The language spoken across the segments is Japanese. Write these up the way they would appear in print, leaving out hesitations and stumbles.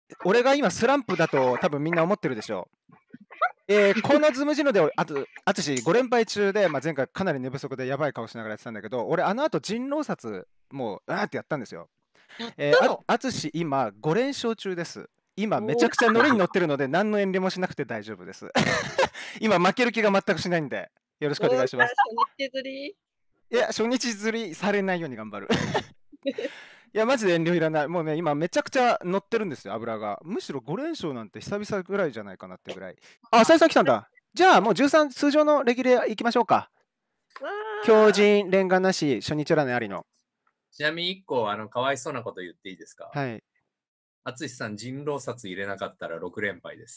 俺が今スランプだと多分みんな思ってるでしょう。このズムジノで、淳5連敗中で、前回かなり寝不足でやばい顔しながらやってたんだけど、俺あの後人狼殺もうってやったんですよ。 やったの？ 淳今5連勝中です。今めちゃくちゃノリに乗ってるので何の遠慮もしなくて大丈夫です。今負ける気が全くしないんでよろしくお願いします。 初日釣り？ いや初日釣りされないように頑張る。いやマジで遠慮いらない。もうね今めちゃくちゃ乗ってるんですよ油が。むしろ5連勝なんて久々ぐらいじゃないかなってぐらい。あ、浅井さん来たんだ。じゃあもう13通常のレギュレー行きましょうか。強靭レンガなし初日占いありの。 ちなみに1個かわいそうなこと言っていいですか？ はい。 淳さん人狼殺入れなかったら6連敗です。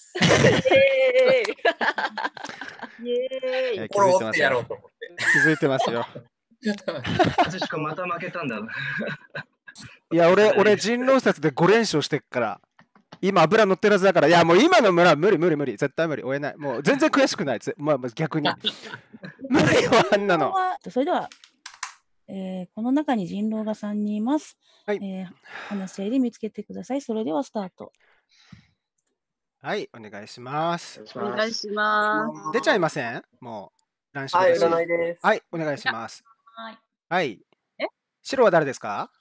イエーイ。 気づいてますやろよ。 うと思って。 気づいてますよ。 淳君また負けたんだ。 いや俺人狼殺で5連勝してっから。今油乗ってるはずだから、いやもう今の村無理、絶対無理、追えない。もう全然悔しくない。逆に。無理よ、あんなの。 それでは、この中に人狼が3人います。 はい。 話し合いで見つけてください。それではスタート。 はい、お願いします。 お願いします。 出ちゃいません？もう、乱視はい、 だし。 占いです。 はい、お願いします。 はい。 はい。 え？ 白は誰ですか？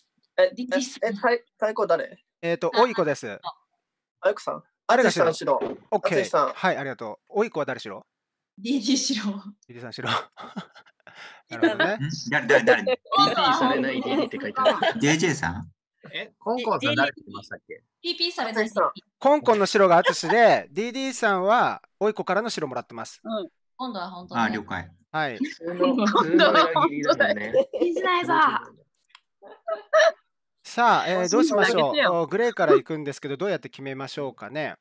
太鼓誰？ おいこです。 あゆこさん。 誰が淳さん白。 オッケー。 淳さん。 はい、ありがとう。おいこは誰白 ？DD 白。 DD さん白。なるほどね。 誰 ?PP されない DD って書いてある。 JJ さん？ コンコンさん誰って言いましたっけ？ PP されない。 コンコンの白が淳で、DD さんはおいこからの白もらってます。 うん。今度は本当に。 あ、了解。 はい。 今度は本当だね。 いいじゃないぞ。 さあ、どうしましょう。グレーから行くんですけど、どうやって決めましょうかね。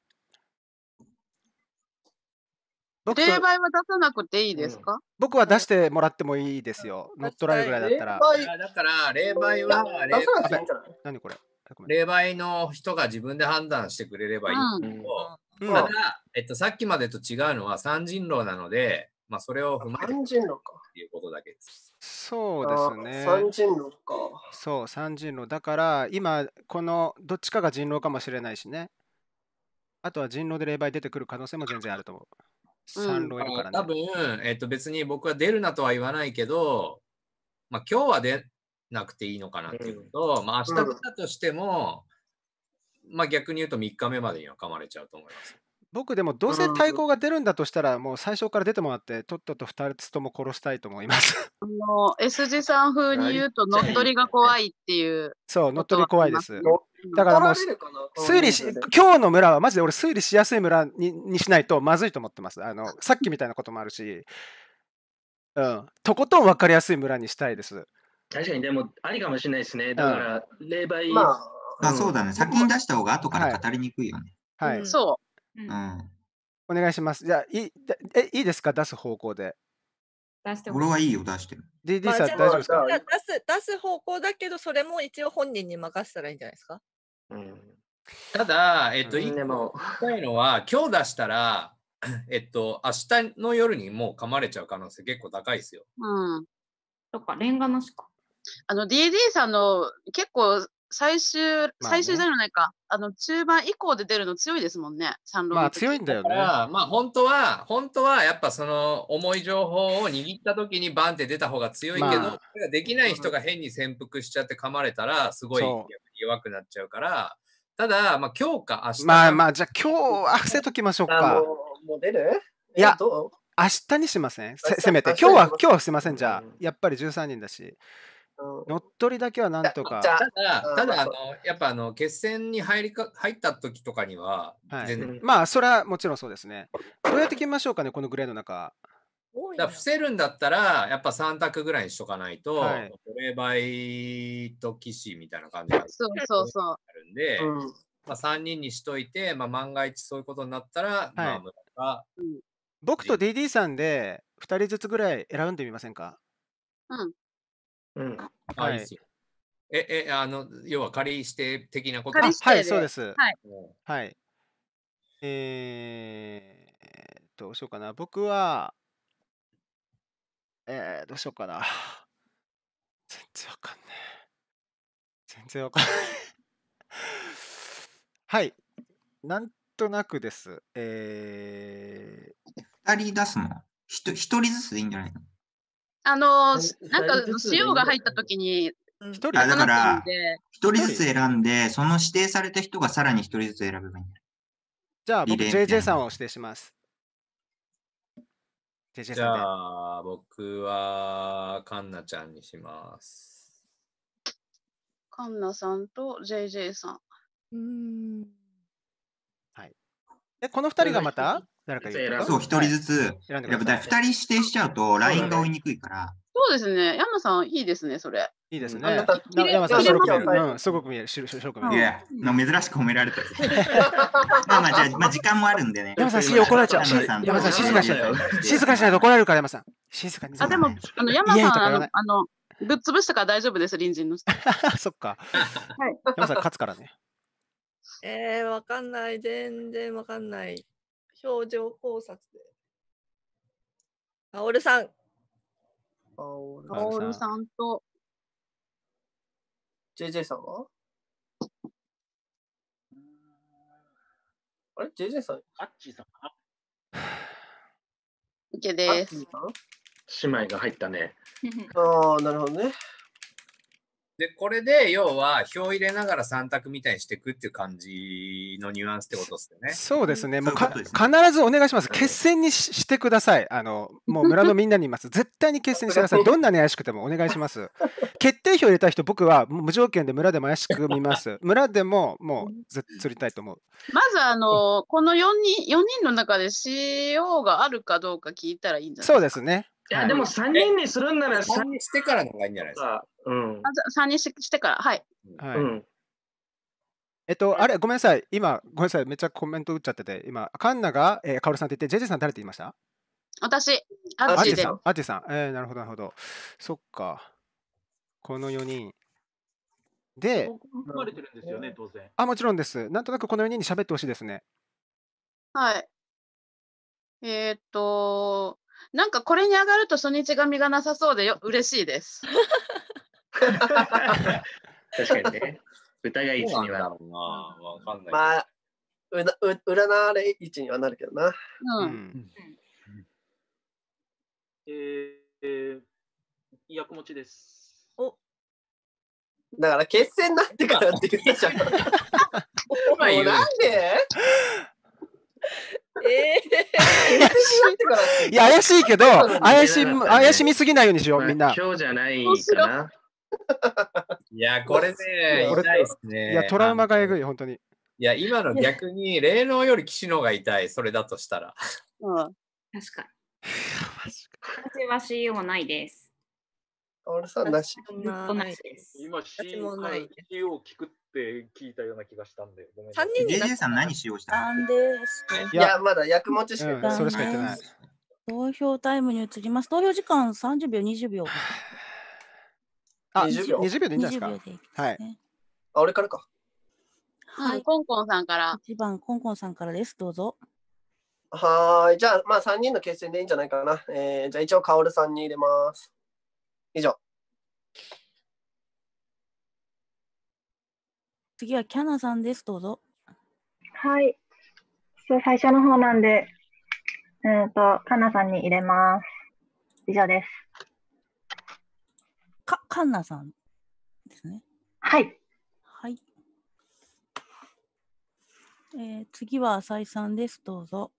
霊媒は出さなくていいですか？ 僕は出してもらってもいいですよ。ノットライぐらいだったら。 だから霊媒は何これ？ 霊媒の人が自分で判断してくれればいいけど、ただ、さっきまでと違うのは三人狼なので、それを踏まえてっていうことだけです。 そうですね。 三人狼か。 そう、三人狼。だから、今、このどっちかが人狼かもしれないしね。あとは人狼で霊媒出てくる可能性も全然あると思う。三狼いるからね。 多分、別に僕は出るなとは言わないけど、今日は出なくていいのかなっていうと、明日出たとしても、逆に言うと3日目までには噛まれちゃうと思います。 僕でもどうせ対抗が出るんだとしたら、もう最初から出てもらって、とっとと2つとも殺したいと思います。 S 字さん風に言うと、乗っ取りが怖いっていう。 そう、乗っ取り怖いです。だからもう、今日の村はマジで俺推理しやすい村にしないとまずいと思ってます。さっきみたいなこともあるし、とことん分かりやすい村にしたいです。 確かに、でも、ありかもしれないですね。だから、霊媒。 そうだね。先に出した方が後から語りにくいよね。 はい。 そう。 お願いします。じゃあ、いいですか、出す方向で。 俺はいいよ、出してる。 DD さん、大丈夫ですか？ 出す方向だけど、それも一応本人に任せたらいいんじゃないですか？ ただ、一個言いたいのは、今日出したら、明日の夜にもう噛まれちゃう可能性結構高いですよ。 そっか、レンガなしか。 DD さんの結構最終じゃないか、中盤以降で出るの強いですもんね、三郎。 強いんだよね。 本当はやっぱその重い情報を握った時にバンって出た方が強いけど、それができない人が変に潜伏しちゃって噛まれたら、すごい弱くなっちゃうから、ただ、今日か明日。 じゃあ今日伏せときましょうか。 もう出る？ いや、明日にしません？せめて。今日はすいません、じゃあ。やっぱり13人だし。乗っ取りだけはなんとか。 ただやっぱ決戦に入った時とかには、 それはもちろんそうですね。どうやって決めましょうかね、このグレーの中。 伏せるんだったら、やっぱ3択ぐらいにしとかないと、霊媒と騎士みたいな感じがあるんで、3人にしといて、万が一そういうことになったら、 僕と DD さんで2人ずつぐらい選んでみませんか？ はい。要は仮指定的なこと。 はい、そうです。はい。どうしようかな。僕は、どうしようかな。全然わかんない。 はい。なんとなくです。 2人出すの1人ずつでいいんじゃないの？ なんか塩が入った時に 1人だかなくなっちゃうんら、 で、 1人ずつ選んで、その指定された人がさらに1人ずつ選べばいいんじゃない？ じゃあ僕、 リレーみたい JJ なさんを指定します。JJ じさんで。 ゃあ、僕は、カンナちゃんにします。 カンナさんと JJ さん。 はい。この2人がまた誰か言うとそう、1人ずつ選んで選ぶ。 ください。 2人指定しちゃうと、ラインが追いにくいから。 そうですね。山さん、いいですね、それ。 いいですね。 なんか山さん、白く見える。 綺麗うん、すごく見える。白く見える。 いや、珍しく褒められた。まあまあ、じゃあ、時間もあるんでね。 山さん、怒られちゃう。 山さん、 山さん、静かにしないと。静かにしないと怒られるから、山さん。静かに。 でも、山イエイとかさん、 言わないぶっ潰したから大丈夫です、隣人の人。 そっか。 はい。 山さん、勝つからね。 わかんない。全然わかんない。表情考察で。カオルさん。 カオルさんと JJ さんはあれ ?JJ さんアッチーさん。 OK です。 姉妹が入ったね。 ああ、なるほどね。 で、これで、要は、票入れながら3択みたいにしていくっていう感じのニュアンスってことですよね。 そうですね。もうそういうことですね必ずお願いします。決戦にしてください。もう村のみんなに言います。絶対に決戦にしてください。どんなに怪しくてもお願いします。決定票入れた人、僕はもう無条件で村でも怪しく見ます。村でももう釣りたいと思う。 まず、この4人の中で CO があるかどうか聞いたらいいんじゃないそうですね。 いや、でも3人にするんなら 3にしてからの方がいいんじゃないですか。 うん。 3人してから、はい。 はい。 うん。 あれ、ごめんなさい。今、ごめんなさい。めっちゃコメント打っちゃってて。今、カンナが、カオルさんって言って、JJ さん誰って言いました？ 私、アッチでアッチさ。ん。アッチさん。なるほど、なるほど。そっか。この4人。で、 含まれてるんですよね、当然。 もちろんです。なんとなくこの4人に喋ってほしいですね。 はい。なんかこれに上がると初日が身がなさそうで嬉しいです。 確かにね。疑い位置には。 わかんない。 まあ、占われ位置にはなるけどな。 うん。 役持ちです。 だから決戦になってからって言ったじゃん。もうなんでいや、怪しいけど、怪しみすぎないようにしよう、みんな。 今日じゃないかな。 いや、これね、痛いですね。 いや、トラウマがえぐい、本当に。 いや、今の逆に、霊能より騎士の方が痛い、それだとしたら。 うん。 確かに。私は CO ないです。 俺さんなし。 ずっとなしです。 今、C を聞くって聞いたような気がしたんで、ごめん。 3人に JJ さん何使用したなんです。 いや、まだ役持ちしか言ってない。 それしか言ってない。 投票タイムに移ります。投票時間30秒、20秒。 20秒。 20秒でいいんじゃないですか。はい。 俺からか。 はい。コンコンさんから。 1番、コンコンさんからです。どうぞ。 はーい。じゃあ、まあ3人の決戦でいいんじゃないかな。じゃあ一応、カオルさんに入れます。以上。 次はキャナさんです。どうぞ。 はい。最初の方なんで、カンナさんに入れます。以上です。 カンナさんですね。 はい。 はい。次は浅井さんです。どうぞ。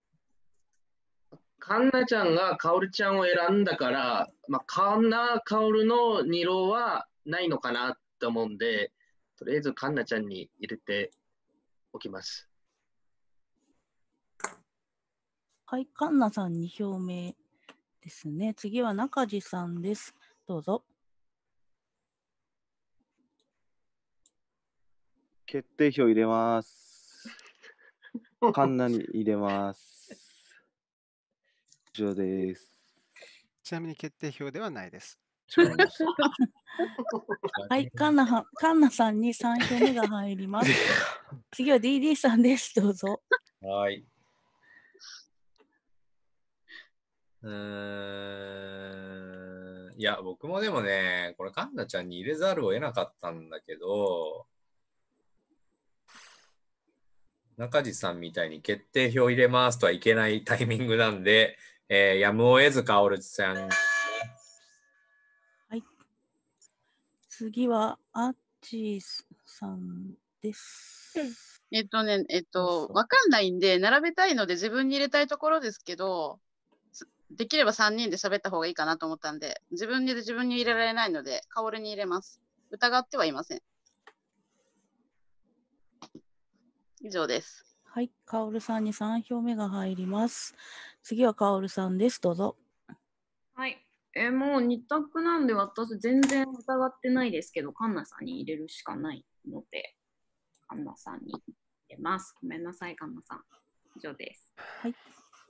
カンナちゃんがカオルちゃんを選んだから、カンナ、カオルの二浪はないのかなと思うんで、とりあえずカンナちゃんに入れておきます。 はい、カンナさん2票目ですね。次は中地さんです。どうぞ。 決定票入れます。カンナに入れます。以上です。 ちなみに決定票ではないです。 はい、カンナさんに3票目が入ります。次は DD さんです。どうぞ。 はい。いや、僕もでもね、これカンナちゃんに入れざるを得なかったんだけど、 中地さんみたいに決定票入れますとはいけないタイミングなんで、やむを得ず薫ちゃん。 はい。次はアッチーさんです。 わかんないんで、並べたいので自分に入れたいところですけど、できれば3人で喋った方がいいかなと思ったんで、自分に入れられないので、薫に入れます。疑ってはいません。以上です。 はい、薫さんに3票目が入ります。次は薫さんです。どうぞ。 はい。もう2択なんで私全然疑ってないですけど、カンナさんに入れるしかないので、カンナさんに入れます。ごめんなさい、カンナさん。以上です。 はい。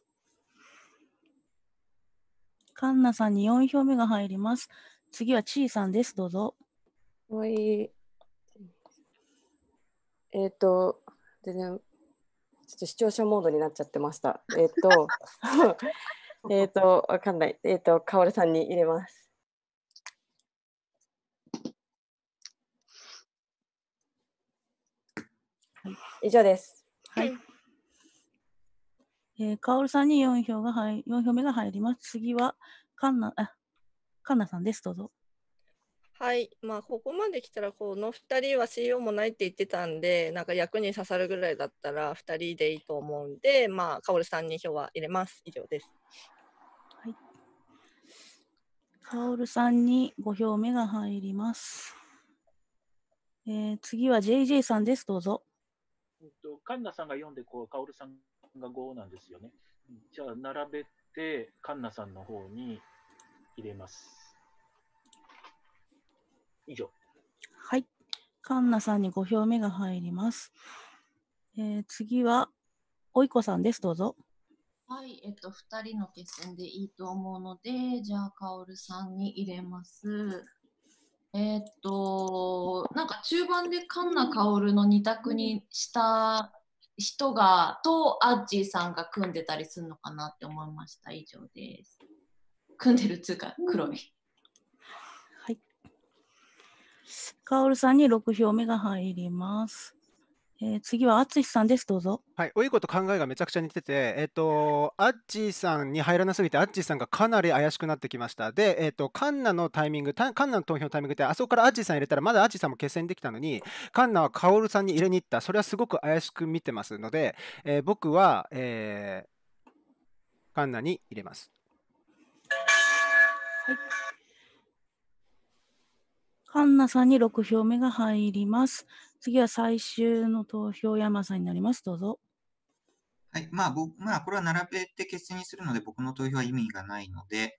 カンナさんに4票目が入ります。次はチーさんです。どうぞ。 はい。全然、ちょっと視聴者モードになっちゃってました。わかんない。カオルさんに入れます。以上です。 はい。カオルさんに4票目が入ります。次はカンナさんです。どうぞ。 はい。まあ、ここまで来たら、この2人は CEO もないって言ってたんで、なんか役に刺さるぐらいだったら2人でいいと思うんで、まあ、カオルさんに票は入れます。以上です。 はい。カオルさんに5票目が入ります。次は JJ さんです。どうぞ。 カンナさんが4で、カオルさんが5なんですよね。じゃあ、並べて、カンナさんの方に入れます。以上。 はい。カンナさんに5票目が入ります。次は、おいこさんです。どうぞ。 はい、2人の決戦でいいと思うので、じゃあ、カオルさんに入れます。なんか中盤でカンナ・カオルの2択にした人とアッジーさんが組んでたりするのかなって思いました。以上です。組んでるつうか、黒い。 はい。カオルさんに6票目が入ります。次はアツシさんです。どうぞ。 はい、おいこと考えがめちゃくちゃ似てて、アッチーさんに入らなすぎて、アッチーさんがかなり怪しくなってきました。で、カンナのタイミング、カンナの投票のタイミングって、あそこからアッチーさん入れたら、まだアッチーさんも決戦できたのに、カンナはカオルさんに入れに行った。それはすごく怪しく見てますので、僕は、カンナに入れます。 はい。カンナさんに6票目が入ります。次は最終の投票、山さんになります。どうぞ。 はい。まあ、これは並べて決戦にするので、僕の投票は意味がないので、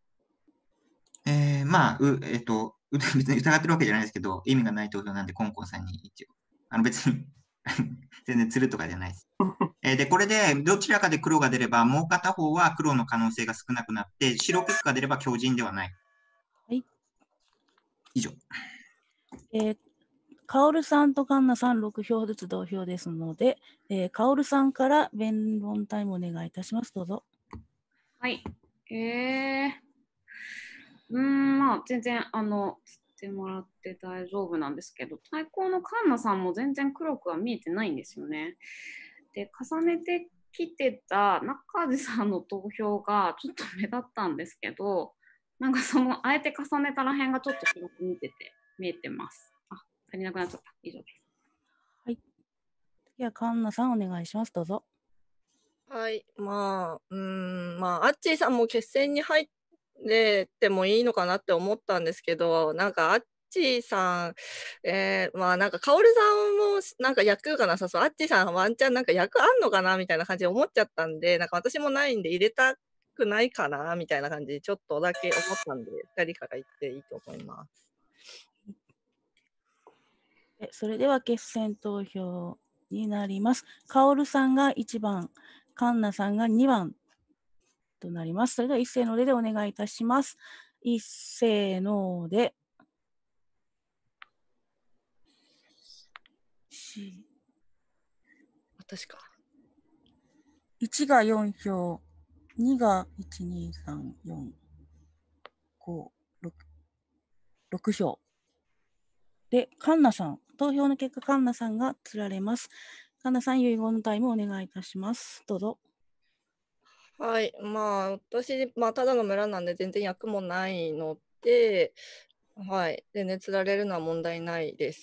まあ、別に疑ってるわけじゃないですけど、意味がない投票なんで、コンコンさんに一応、別に全然釣るとかじゃないです。で、これでどちらかで黒が出れば、もう片方は黒の可能性が少なくなって、白結果が出れば強靭ではない。 はい。 以上。 カオルさんとカンナさん6票ずつ同票ですので、カオルさんから弁論タイムお願いいたします。どうぞ。 はい。まあ、全然、してもらって大丈夫なんですけど、対抗のカンナさんも全然黒くは見えてないんですよね。で、重ねてきてた中地さんの投票がちょっと目立ったんですけど、なんかあえて重ねたらへんがちょっと広く見えてます。足りなくなっちゃった。以上です。 はい。次はカンナさんお願いします。どうぞ。 はい。まあ、アッチーさんも決戦に入れてもいいのかなって思ったんですけど、なんかアッチーさん、まあなんかカオルさんもなんか役がなさそう、アッチーさんワンチャンなんか役あんのかなみたいな感じで思っちゃったんで、なんか私もないんで入れたくないかなみたいな感じでちょっとだけ思ったんで、2人から言っていいと思います。 それでは決選投票になります。カオルさんが1番、カンナさんが2番となります。それでは一斉のでお願いいたします。一斉ので。 私か。 1が4票、2が1、2、3、4、5、6票。で、カンナさん、投票の結果、カンナさんが釣られます。 かなさん、遺言のタイムお願いいたします。どうぞ。 はい、まあ、私、ただの村なんで全然役もないので、はい、全然釣られるのは問題ないです。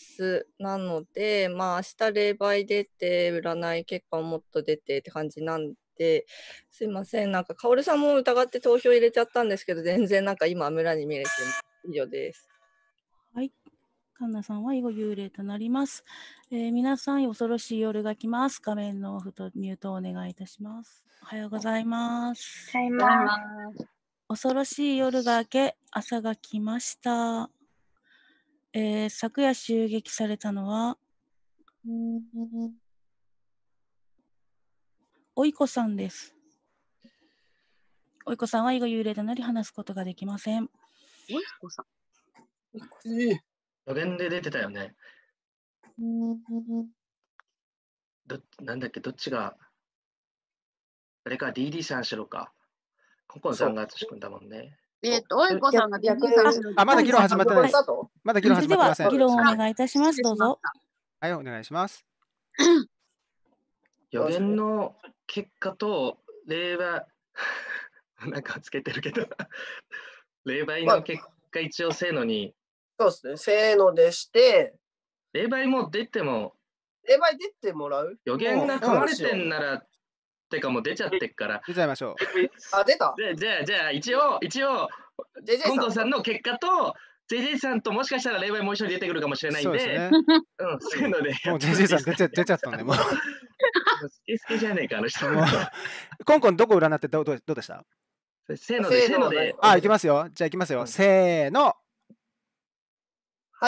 なので、明日霊媒出て、占い結果ももっと出てって感じなんで、すいません、かおるさんも疑って投票入れちゃったんですけど、全然今村に見れて以上です。 はい。かんなさんは以後幽霊となります。皆さん、恐ろしい夜が来ます。画面のオフとミュートをお願いいたします。おはようございます。 おはようございます。 恐ろしい夜が明け、朝が来ました。昨夜襲撃されたのは、おいこさんです。おいこさんは以後幽霊となり話すことができません。 おいこさん。 予言で出てたよね。なんだっけ、どっちが、あれか、DD さんしろか。コンコンさんが淳君だもんね。 おいこさんが DD さんしろ。 まだ議論始まってないです。まだ議論始まってません。 では、議論をお願いいたします。どうぞ。 はい、お願いします。 予言の結果と、霊媒、なんかつけてるけど、霊媒の結果一応せーのに、 そうですね、せーのでして、 霊媒も出ても、 霊媒出てもらう？ 予言が組まれてんなら、てかもう出ちゃってっから。 出ちゃいましょう。 あ、出た？ じゃあ一応、コンコンさんの結果と、JJ さんともしかしたら霊媒もう一緒に出てくるかもしれないんで、そういうので。 もう JJ さん出ちゃったんで、もう。 スケスケじゃねえか、あの人。 コンコンどこ占ってどうでした？ せーので、せーので。 あ、いきますよ。じゃあいきますよ。せーの。 はい。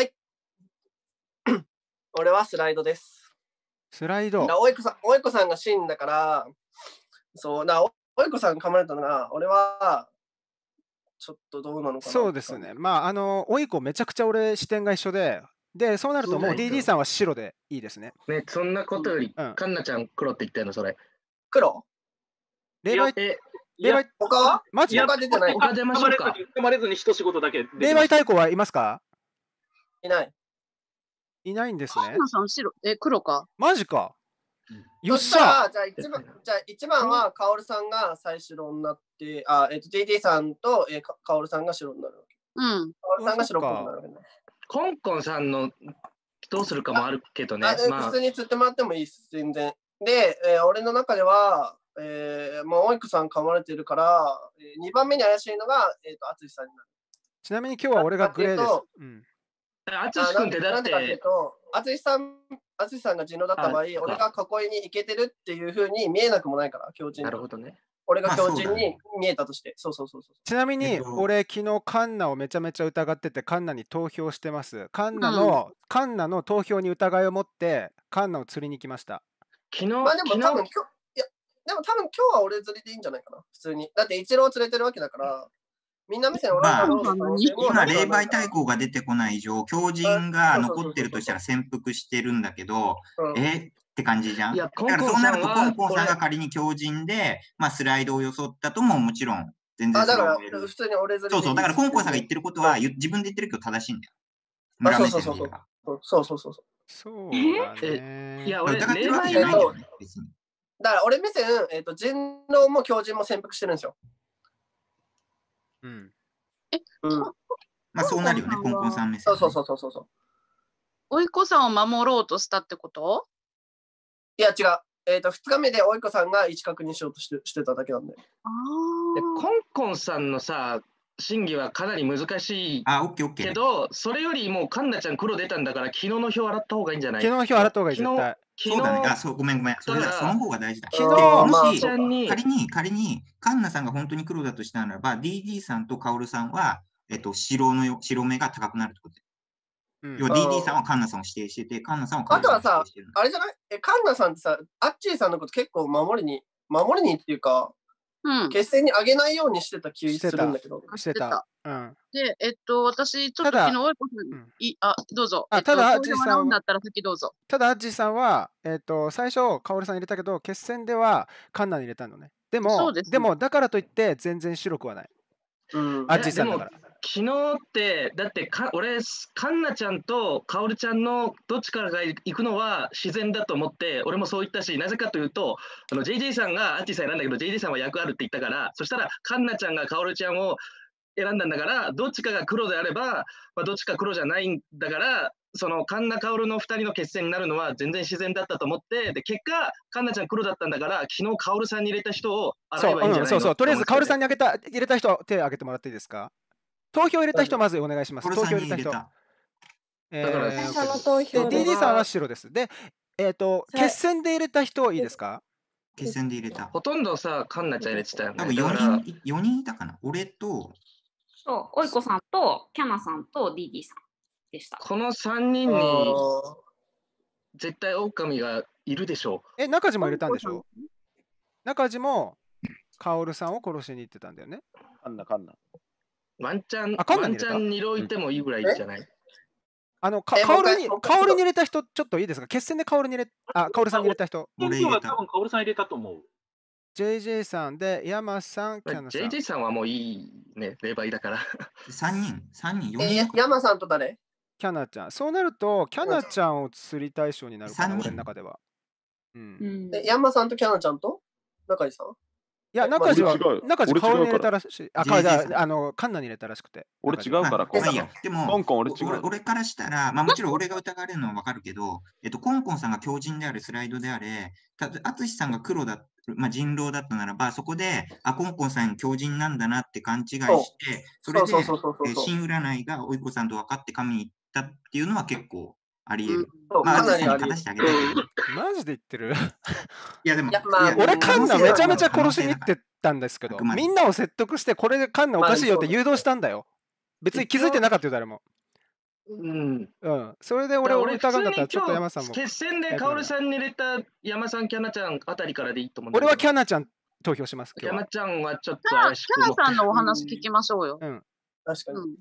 俺はスライドです。 スライド。 おいこさんが死んだから、そうだ、おいこさん噛まれたのが、俺はちょっとどうなのかな。 そうですね。おいこめちゃくちゃ俺視点が一緒で、そうなるともう DD さんは白でいいですね。 ね、そんなことより、カンナちゃん黒って言ったよ、それ。 黒？ 霊媒他は？ マジ？ 他出てない。他出ましょうか。 噛まれずに一仕事だけ。 霊媒太鼓はいますか？ いない。 いないんですね。 カンナさん白、黒か。 マジか。よっしゃ。 じゃあ1番はカオルさんが最白になって、JD さんとカオルさんが白になるわけ。 うん。 カオルさんが白っぽくなるわけね。 コンコンさんのどうするかもあるけどね。 普通に釣ってもらってもいいです、全然。で、俺の中では、おいこさん噛まれてるから、2番目に怪しいのが、淳さんになる。 ちなみに今日は俺がグレーです。 淳君ってだって。 淳さんが人狼だった場合、俺が囲いに行けてるっていうふうに見えなくもないから、強靭。 なるほどね。 俺が強靭に見えたとして。そう。 ちなみに、俺、昨日、カンナをめちゃめちゃ疑ってて、カンナに投票してます。カンナの投票に疑いを持って、カンナを釣りに来ました。 昨日、 でも多分今日は俺釣りでいいんじゃないかな、普通に。だって一郎釣れてるわけだから、みんな目線今、霊媒太鼓が出てこない以上、強靭が残ってるとしたら潜伏してるんだけど、って感じじゃん。だからそうなると、コンコンさんが仮に強靭で、スライドを装ったとももちろん、全然だから普通に俺釣りで。 そう、だからコンコンさんが言ってることは、自分で言ってるけど正しいんだよ。 そう。 そうだね。 いや、俺、 疑ってるわけじゃないよね、別に。 だから俺目線、人狼も強靭も潜伏してるんですよ。 そうなるよね、コンコンさん目線。 そう。 おいこさんを守ろうとしたってこと？ いや、違う。2日目でおいこさんが位置確認しようとしてただけなんで。 コンコンさんのさ、審議はかなり難しいけど、それよりもカンナちゃん黒出たんだから、昨日の票洗った方がいいんじゃない？ 昨日の票洗った方がいい、絶対。 そうだね。ごめん。その方が大事だ。 昨日、 もし仮にカンナさんが本当に黒だとしたならば、DD さんとカオルさんは、白目が高くなるってことで。要は DD さんはカンナさんを指定してて、カンナさんはカオルさんを指定してる。 あとはさ、あれじゃない？カンナさんってさ、アッチーさんのこと結構守りにっていうか、決戦に上げないようにしてた気するんだけど。 してた。 で、私、ちょっと昨日、おいこさん、どうぞ。 ただ、アッジーさんだったら先どうぞ。 ただ、アッジーさんは、最初、カオルさん入れたけど、決戦ではカンナに入れたのね。でも、だからといって、全然白くはない。アッジーさんだから。 昨日って、だって俺、カンナちゃんとカオルちゃんのどっちからが行くのは自然だと思って、俺もそう言ったし、なぜかというと、JJ さんがアッチーさん選んだけど、JJ さんは役あるって言ったから、そしたらカンナちゃんがカオルちゃんを選んだんだから、どっちかが黒であれば、どっちか黒じゃないんだから、そのカンナ・カオルの2人の決戦になるのは全然自然だったと思って、で結果、カンナちゃん黒だったんだから、昨日カオルさんに入れた人を洗えばいいんじゃないの？ とりあえずカオルさんに入れた人、手を挙げてもらっていいですか？投票入れた人、まずお願いします。投票入れた人。 最初の投票で DD さんは白です。で、決戦で入れた人いいですか？ 決戦で入れた。 ほとんどさ、カンナちゃん入れてたよね。 多分4人いたかな。俺と、 そう、おいこさんと、キャナさんと DD さんでした。 この3人に絶対狼がいるでしょう。 中地も入れたんでしょ？中地もカオルさんを殺しに行ってたんだよね。 カンナ。 ワンチャン2色いてもいいぐらいじゃない？ カオルに入れた人、ちょっといいですか？決戦でカオルさんに入れた人。 俺入れた。多分カオルさん入れたと思う。 JJ さんで、山さん、キャナさん。 JJ さんはもういいね、霊媒だから。 3人、4人。 山さんと誰？ キャナちゃん。そうなると、キャナちゃんを釣り対象になるかな、俺の中では。 山さんとキャナちゃんと中井さん？ いや、中地はカオルに入れたらしい。カンナに入れたらしくて。 俺違うから、 でも、俺からしたら、もちろん俺が疑われるのはわかるけど、コンコンさんが強靭であれ、スライドであれ、淳さんが黒だ、人狼だったならば、そこで、コンコンさん強靭なんだなって勘違いして、それで、新占いがおいこさんと分かって神に行ったっていうのは結構あり得る。淳さんに勝たせてあげたい。 マジで言ってる？ いやでも、 俺カンナめちゃめちゃ殺しに行ってたんですけど、みんなを説得して、これでカンナおかしいよって誘導したんだよ。別に気づいてなかったよ、誰も。それで俺疑うんだったら、ちょっと山さんも。 決戦でカオルさんに入れた山さん、キャナちゃんあたりからでいいと思う。 俺はキャナちゃん投票します。 キャナちゃんはちょっと怪しく。 キャナさんのお話聞きましょうよ。 確かに。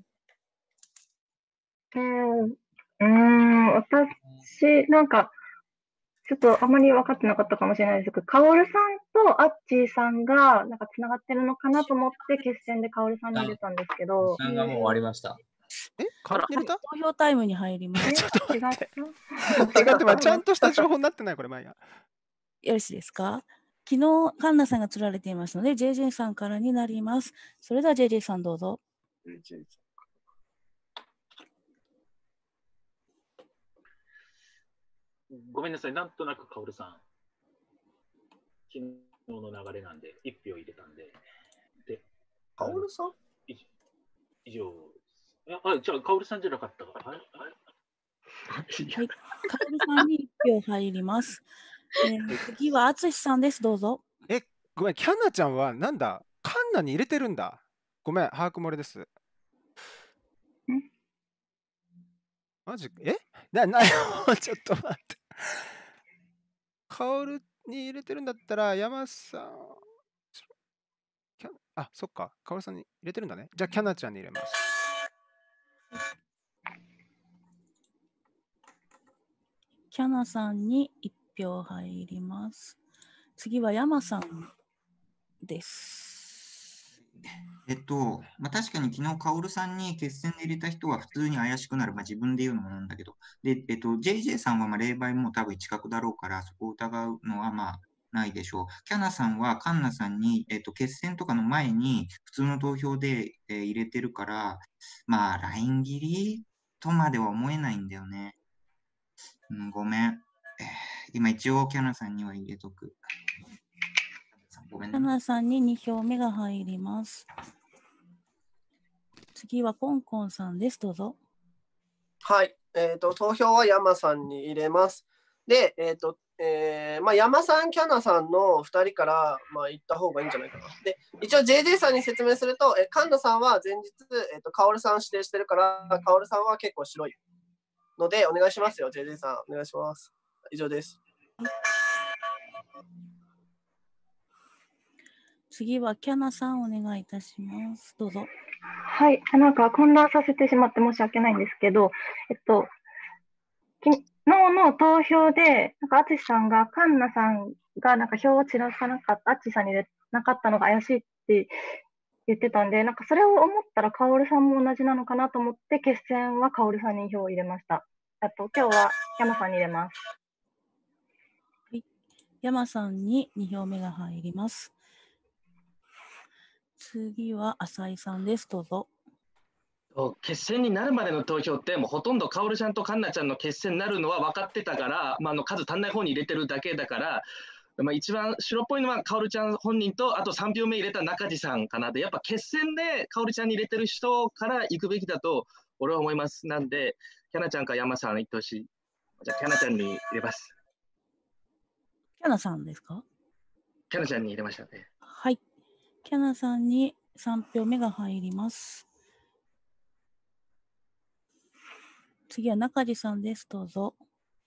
私、なんか、ちょっとあまり分かってなかったかもしれないですけど、カオルさんとアッチーさんがなんかつながってるのかなと思って決戦でカオルさんに入れたんですけど。 時間がもう終わりました。 カオル入れた？ 投票タイムに入ります。 ちょっと待って。ちゃんとした情報になってない、これ、マイヤ。 よろしいですか？昨日、カンナさんが釣られていますので、JJ さんからになります。それでは JJ さんどうぞ。 ごめんなさい、なんとなくカオルさん、昨日の流れなんで、1票入れたんで。で、 カオルさん？ 以上。じゃあ、カオルさんじゃなかったか。はい、 カオルさんに1票入ります。次は淳さんです、どうぞ。 ごめん、キャナちゃんはなんだ、カンナに入れてるんだ。ごめん、把握漏れです。マジ？ちょっと待って。カオルに入れてるんだったら、山さん。そっか。カオルさんに入れてるんだね。じゃあ、キャナちゃんに入れます。 キャナさんに1票入ります。次は山さんです。 確かに昨日、カオルさんに決戦で入れた人は普通に怪しくなる。自分で言うのもなんだけど。で、JJ さんは霊媒も多分近くだろうから、そこを疑うのはないでしょう。キャナさんはカンナさんに、決戦とかの前に普通の投票で、入れてるから、ライン切りとまでは思えないんだよね。ごめん。今一応キャナさんには入れとく。 キャナさんに2票目が入ります。次はコンコンさんです。どうぞ。 はい。投票は山さんに入れます。で、山さん、キャナさんの2人から、行った方がいいんじゃないかな。で、一応 JJ さんに説明すると、カンナさんは前日、カオルさん指定してるから、カオルさんは結構白いので、お願いしますよ、JJ さん。お願いします。以上です。 次はキャナさん、お願いいたします。どうぞ。 はい、なんか混乱させてしまって申し訳ないんですけど、昨日の投票で、淳さんがカンナさんが票を散らさなかった、淳さんに入れなかったのが怪しいって言ってたんで、なんかそれを思ったら、カオルさんも同じなのかなと思って、決戦はカオルさんに票を入れました。今日は山さんに入れます。 はい。山さんに2票目が入ります。次は浅井さんです。どうぞ。 決戦になるまでの投票ってもうほとんどカオルちゃんとカンナちゃんの決戦になるのは分かってたから、数足んない方に入れてるだけだから、一番白っぽいのはカオルちゃん本人と、あと3票目入れた中地さんかな。でやっぱ決戦でカオルちゃんに入れてる人から行くべきだと俺は思います。なんでキャナちゃんか山さん行ってほしい。じゃあキャナちゃんに入れます。 キャナさんですか？ キャナちゃんに入れましたね。 はい。キャナさんに3票目が入ります。次は中地さんです。どうぞ。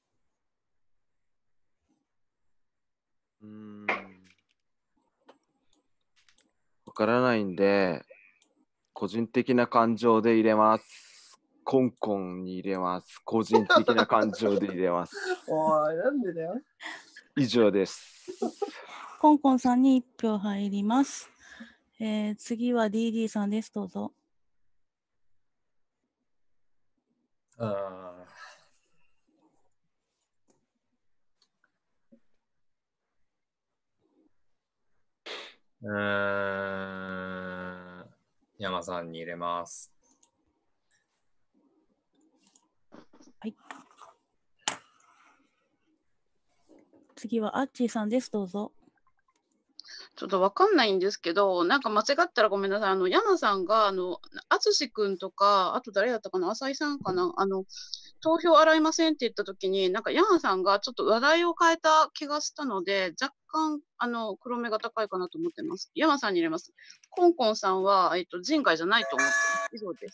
わからないんで、個人的な感情で入れます。コンコンに入れます。個人的な感情で入れます。 おい、なんでだよ。 以上です。 コンコンさんに1票入ります。次は DD さんです。どうぞ。 山さんに入れます。 はい。次はアッチーさんです。どうぞ。 ちょっとわかんないんですけど、なんか間違ったらごめんなさい。山さんが、淳くんとか、あと誰だったかな、浅井さんかな、投票洗いませんって言ったときに、なんか山さんがちょっと話題を変えた気がしたので、若干、黒目が高いかなと思ってます。山さんに入れます。コンコンさんは、人外じゃないと思ってます。以上です。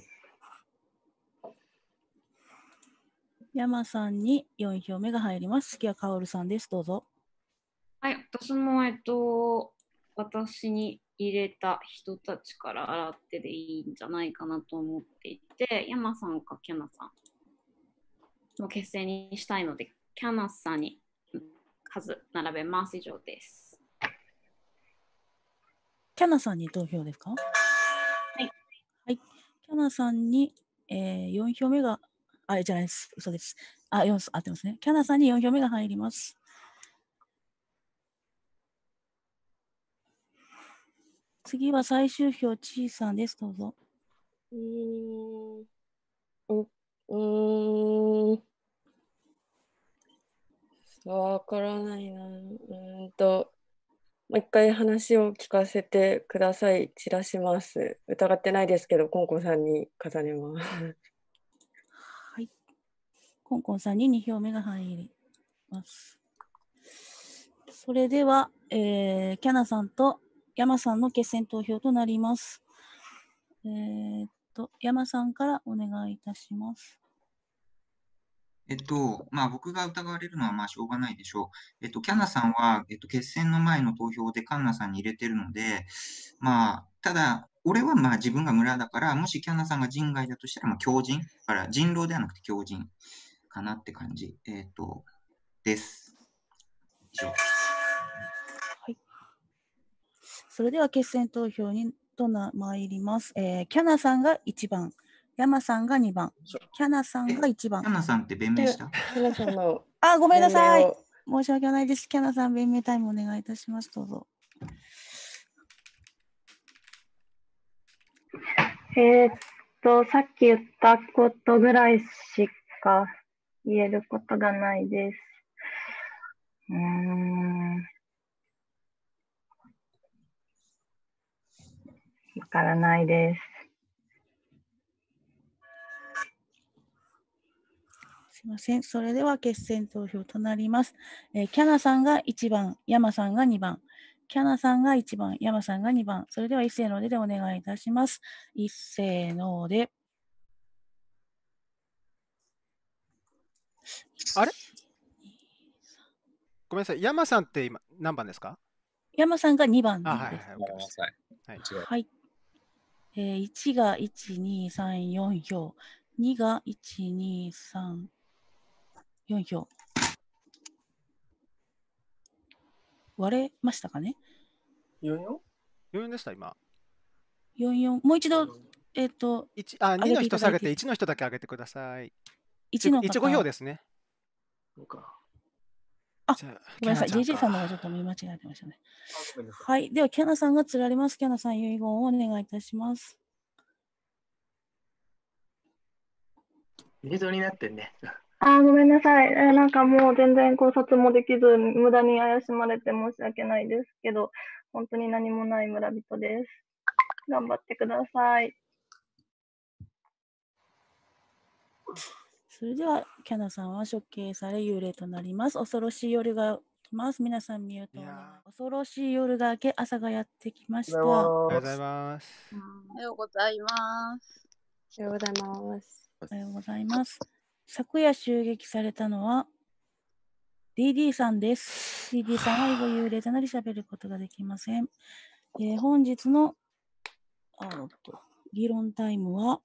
山さんに4票目が入ります。次はカオルさんです。どうぞ。 はい、私も、私に入れた人たちから洗ってでいいんじゃないかなと思っていて、山さんかキャナさんの決戦にしたいので、キャナさんに数並べます。以上です。 キャナさんに投票ですか？はい。はい。キャナさんに、4票目が、じゃないです。嘘です。4合ってますね。キャナさんに4票目が入ります。次は最終票、ちーさんです。どうぞ。 わからないな。もう一回話を聞かせてください。散らします。疑ってないですけど、コンコンさんに重ねます。 はい。コンコンさんに2票目が入ります。それでは、キャナさんと山さんの決選投票となります。山さんからお願いいたします。 僕が疑われるのはしょうがないでしょう。キャナさんは、決戦の前の投票でカンナさんに入れてるので、ただ、俺は自分が村だから、もしキャナさんが人外だとしたら、強人。だから人狼ではなくて強人かなって感じ。です。以上。 はい。それでは決選投票に参ります。キャナさんが1番。山さんが2番。キャナさんが1番。 キャナさんって弁明した？ キャナさんのごめんなさい。申し訳ないです。キャナさん、弁明タイムお願いいたします。どうぞ。 さっき言ったことぐらいしか言えることがないです。わからないです。 すみません。それでは決選投票となります。キャナさんが1番、山さんが2番。キャナさんが1番、山さんが2番。それでは一斉のでお願いいたします。一斉ので。 あれ？ごめんなさい。山さんって今何番ですか？ 山さんが2番です。 はい。 はい。1が1、2、3、4票。2が1、2、3、4票。割れましたかね？ 4 4でした、今。 44、もう一度、 2 上げの人下げてていただいて、 1の人だけ上げてください。 1の 1 5票方、 ですね。 あ、 じゃあ、 ごめんなさい、 キャナちゃん JJ さんの方がちょっと見間違えてましたね。はい、では、キャナさんが釣られます。キャナさん、遺言をお願いいたします。 映像になってんね。 ごめんなさい。なんかもう全然考察もできず、無駄に怪しまれて申し訳ないですけど、本当に何もない村人です。頑張ってください。 それでは、キャナさんは処刑され、幽霊となります。恐ろしい夜が来ます。皆さんミュートをお願い。恐ろしい夜が明け、朝がやってきました。 おはようございます。 おはようございます。 おはようございます。 おはようございます。昨夜襲撃されたのは DD さんです。DD さんは以後幽霊となり喋ることができません。本日の議論タイムは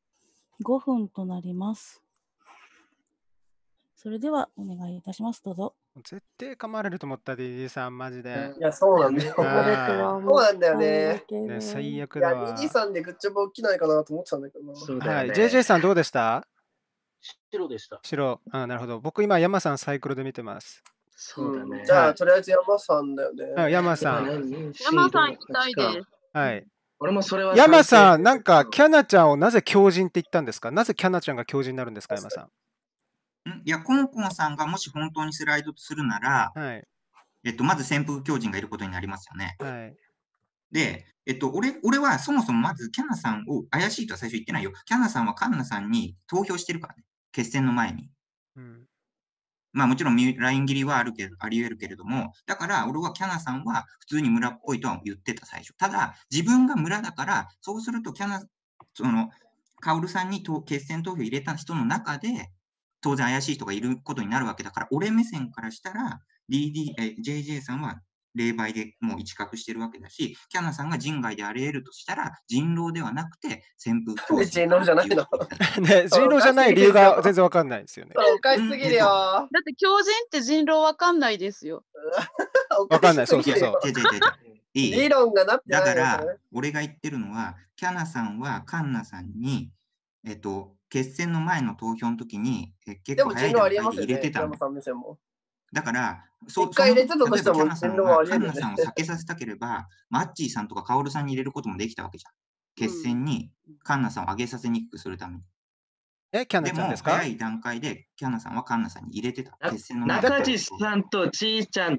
5分となります。それではお願いいたします。どうぞ。 絶対噛まれると思った、DD さん、マジで。 いや、そうなんだよ。そうなんだよね。 最悪いや、 だわ。 DD さんでグッジョブ起きないかなと思ってたんだけどな。 はい、JJ さんどうでした？ 白でした。 白。なるほど。僕今、山さんサイクルで見てます。 そうだね。 じゃあ、とりあえず山さんだよね。 山さん。 山さん行きたいです。 はい。 俺もそれは山さん、なんか、キャナちゃんをなぜ強人って言ったんですか？なぜキャナちゃんが強人になるんですか、山さん。 いや、コンコンさんがもし本当にスライドするなら、まず潜伏強人がいることになりますよね。で、俺はそもそもまずキャナさんを怪しいとは最初言ってないよ。キャナさんはカンナさんに投票してるからね。決戦の前に。まあもちろんライン切りはあり得るけれども、だから俺はキャナさんは普通に村っぽいとは言ってた最初。ただ、自分が村だから、そうするとカオルさんに決戦投票入れた人の中で、当然怪しい人がいることになるわけだから、俺目線からしたら、JJ さんは霊媒でもう一角してるわけだし、キャナさんが人外であり得るとしたら、人狼ではなくて旋風強人。 人狼じゃないのね、人狼じゃない理由が全然わかんないですよね。 おかしすぎるよ。 だって狂人って人狼わかんないですよ。 わかんない、そうそうそう。 いい理論がなってないだから、俺が言ってるのは、キャナさんはカンナさんに、決戦の前の投票の時に、結構早い段階で入れてたんだ。だから、 一回入れてたとしても、 カンナさんはカンナさんを避けさせたければ、マッチーさんとかカオルさんに入れることもできたわけじゃん。決戦にカンナさんを上げさせにくくするために。 キャナちゃんですか？ でも、早い段階でキャナさんはカンナさんに入れてた。決戦の前中地さんとちーちゃんって、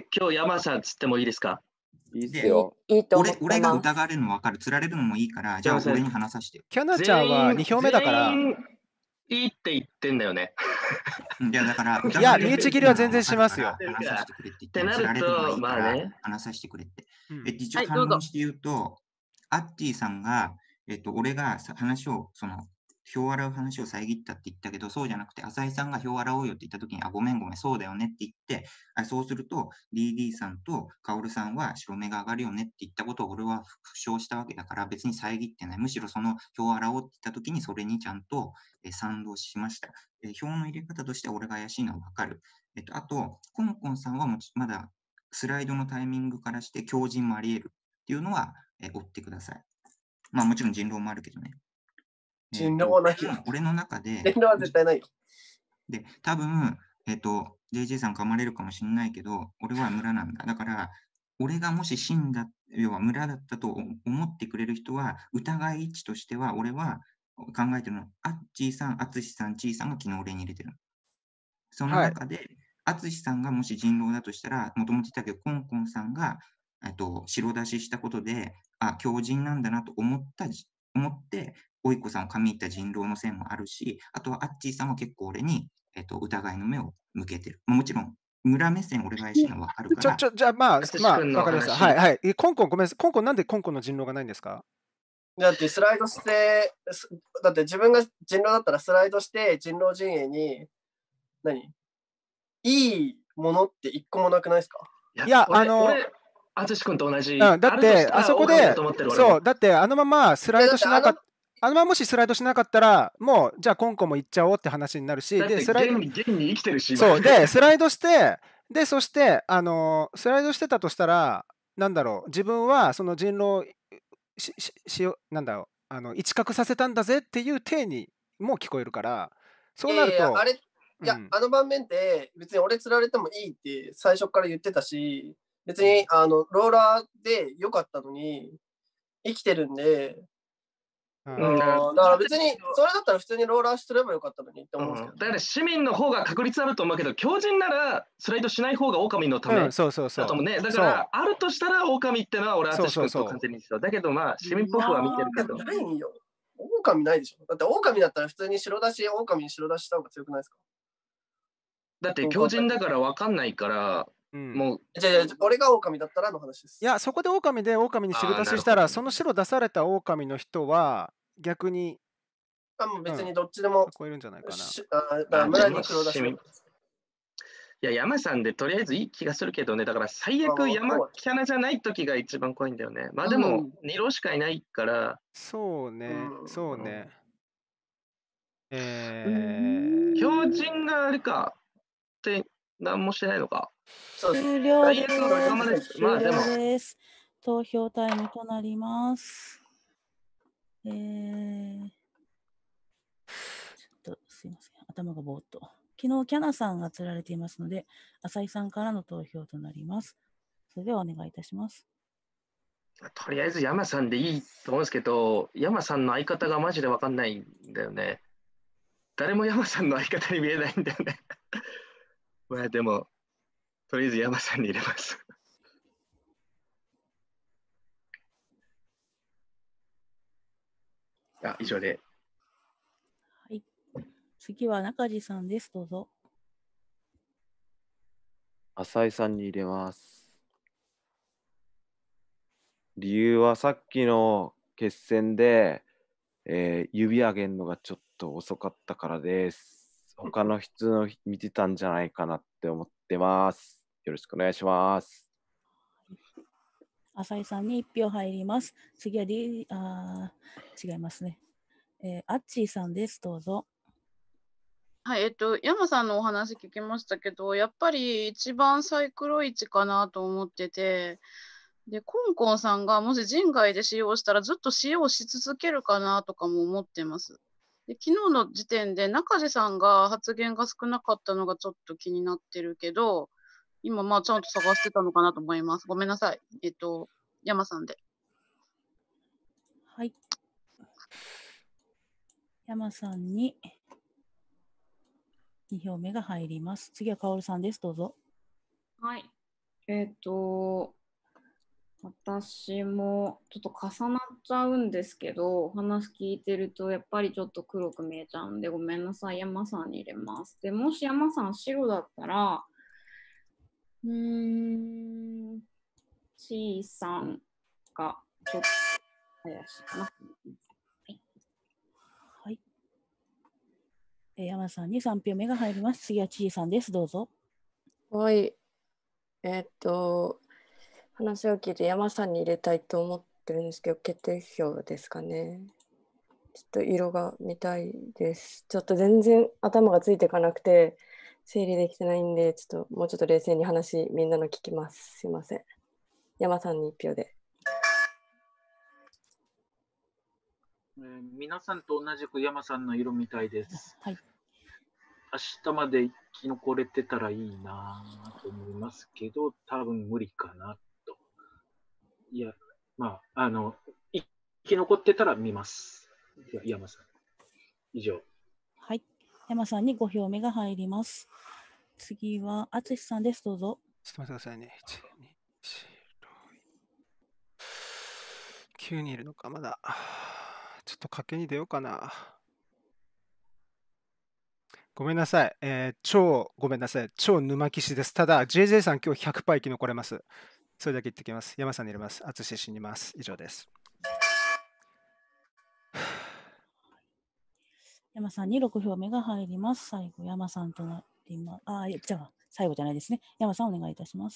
今日山さんつってもいいですか？ いいですよ。俺が疑われるの分かる、釣られるのもいいから、じゃあ俺に話させてよ。 キャナちゃんは2票目だから。 いいって言ってんだよね。 いや、だから、 いや、身内切りは全然しますよ。 話させてくれって言ってなると、まあね。 話させてくれって。一応反論して言うと、アッティさんが、俺が話を、票を洗う話を遮ったって言ったけど、そうじゃなくて、浅井さんが票を洗おうよって言ったときに、ごめん、そうだよねって言って、そうすると、DD さんとカオルさんは白目が上がるよねって言ったことを俺は不承したわけだから、別に遮ってない。むしろその票を洗おうって言ったときに、それにちゃんと賛同しました。票の入れ方として俺が怪しいのはわかる。あと、コンコンさんはまだスライドのタイミングからして強靭もあり得るっていうのは、追ってください。まあもちろん人狼もあるけどね。 人狼はないよ。 俺の中で。 人狼は絶対ないよ。 で、多分、JJ さん噛まれるかもしれないけど、俺は村なんだ。だから、俺がもし死んだ、要は村だったと思ってくれる人は、疑い位置としては、俺は考えてるの、アッチーさん、アツシさん、チーさんが昨日俺に入れてるの。その中で、アツシさんがもし人狼だとしたら、もともと言ったけど、コンコンさんが、白出ししたことで、強人なんだなと思って、おいこさんを噛み入った人狼の線もあるし、あとはアッチーさんは結構俺に、疑いの目を向けてる。もちろん、村目線俺が怪しいのは分かるから。 じゃあまあ、わかりました。はいはい。コンコンごめんなさい。コンコンなんでコンコンの人狼がないんですか？ だってスライドして、だって自分が人狼だったらスライドして人狼陣営に、いいものって一個もなくないですか？ いや、 淳君と同じ。 だって、あそこで、そう、だって、あのままスライドしなかった。もしスライドしなかったら、もう、じゃあ、コンコンも行っちゃおうって話になるし、で、 スライド。現に生きてるし。 そう、で、スライドして、で、そして、スライドしてたとしたら、なんだろう、自分はその人狼なんだろう、一角させたんだぜっていう体にも聞こえるから、そういやいや、 なると、 あれ、いや、 うん、 あの場面って別に俺釣られてもいいって最初から言ってたし、別にローラーで良かったのに生きてるんで、だから別にそれだったら普通にローラーすればよかったのにって思うんですけど、 だから市民の方が確率あると思うけど、強靭ならスライドしない方が狼のためだそうそうそう。 と思うね。だから、あるとしたら狼ってのは俺は淳君と完全に一緒。だけどまあ、市民っぽくは見てるけど。 ないんよ。狼ないでしょ。だって狼だったら普通に白出し、狼に白出しした方が強くないですか？ だって強靭だから分かんないから、もう。 じゃあ俺が狼だったらの話です。 いや、そこで狼で狼に白出ししたら、その白出された狼の人は逆に、 もう別にどっちでも超えるんじゃないかな。 だから村に黒出し。 いや、山さんでとりあえずいい気がするけどね、だから最悪山キャナじゃない時が一番怖いんだよね。まあでも、2浪しかいないから。 そうね、そうね。 強靭があれかって何もしてないのか。 終了です。終了です。投票タイムとなります。ちょっとすいません。頭がぼーっと。昨日、キャナさんが釣られていますので、浅井さんからの投票となります。それではお願いいたします。 とりあえず山さんでいいと思うんですけど、山さんの相方がマジで分かんないんだよね。誰も山さんの相方に見えないんだよね。まあでも、とりあえず山さんに入れます。以上で。 はい。次は中地さんです。どうぞ。 浅井さんに入れます。理由はさっきの決戦で、指上げるのがちょっと遅かったからです。他の人の見てたんじゃないかなって思ってます。よろしくお願いします。 浅井さんに1票入ります。次は違いますね。アッチーさんです。どうぞ。 はい、山さんのお話聞きましたけど、やっぱり一番サイクロイチかなと思ってて、で、コンコンさんがもし人外で使用したらずっと使用し続けるかなとかも思ってます。で、昨日の時点で中地さんが発言が少なかったのがちょっと気になってるけど、今まあちゃんと探してたのかなと思います。ごめんなさい。山さんで。 はい。山さんに2票目が入ります。次はカオルさんです。どうぞ。 はい。私もちょっと重なっちゃうんですけど、お話聞いてるとやっぱりちょっと黒く見えちゃうんで、ごめんなさい。山さんに入れます。で、もし山さん白だったら、C さんがちょっと怪しいかな。 はい。山さんに3票目が入ります。次はちいさんです。どうぞ。 はい。話を聞いて山さんに入れたいと思ってるんですけど、決定票ですかね。ちょっと色が見たいです。ちょっと全然頭がついていかなくて、整理できてないんで、ちょっともうちょっと冷静に話、みんなの聞きます。すいません。山さんに1票で。 皆さんと同じく山さんの色みたいです。 はい。 明日まで生き残れてたらいいなと思いますけど、多分無理かなと。いや、まあ、生き残ってたら見ます。では山さん。以上。 はい。山さんに5票目が入ります。次はあつしさんです。どうぞ。 ちょっと待ってくださいね。9人いるのか、まだ。ちょっと賭けに出ようかな。ごめんなさい。ごめんなさい。超沼騎士です。ただ、JJ さん今日100%生き残れます。それだけ言ってきます。山さんに入れます。淳死にます。以上です。 山さんに6票目が入ります。最後、山さんとなります。じゃあ、最後じゃないですね。山さん、お願いいたします。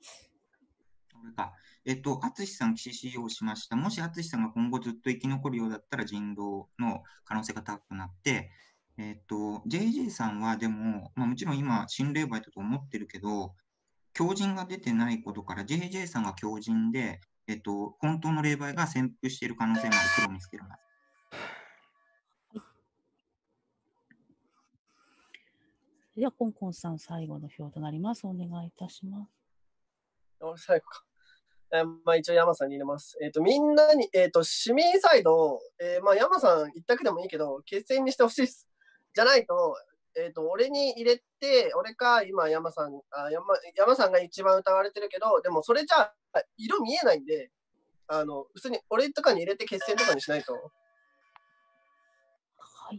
淳さん、騎士使用しました。もし淳さんが今後ずっと生き残るようだったら人狼の可能性が高くなって、JJ さんはでも、もちろん今、心霊バイトと思ってるけど、強靭が出てないことから、JJ さんが強靭で、 本当の霊媒が潜伏している可能性もある黒を見つけるな。 では、コンコンさん、最後の票となります。お願いいたします。 最後か。まあ一応山さんに入れます。みんなに、市民サイド、まあ山さん一択でもいいけど、決戦にしてほしいです。じゃないと、俺に入れて、俺か今山さんが一番疑われてるけど、でもそれじゃあ色見えないんで、普通に俺とかに入れて決戦とかにしないと。 はい。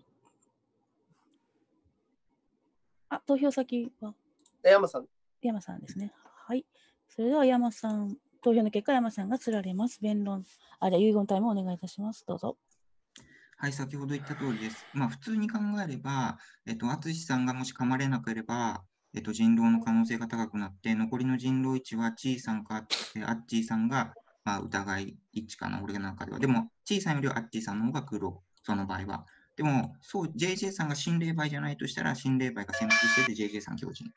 投票先は山さん。 山さんですね。はい。それでは山さん、投票の結果、山さんが釣られます。弁論、じゃあ遺言タイムをお願いいたします。どうぞ。 はい、先ほど言った通りです。まあ、普通に考えれば、淳さんがもし噛まれなければ、人狼の可能性が高くなって、残りの人狼1はチーさんか、アッチーさんが、まあ、疑い1かな、俺の中では。でも、チーさんよりはアッチーさんの方が黒、その場合は。でも、そう、JJ さんが心霊媒じゃないとしたら、心霊媒が潜伏してて JJ さん強靭。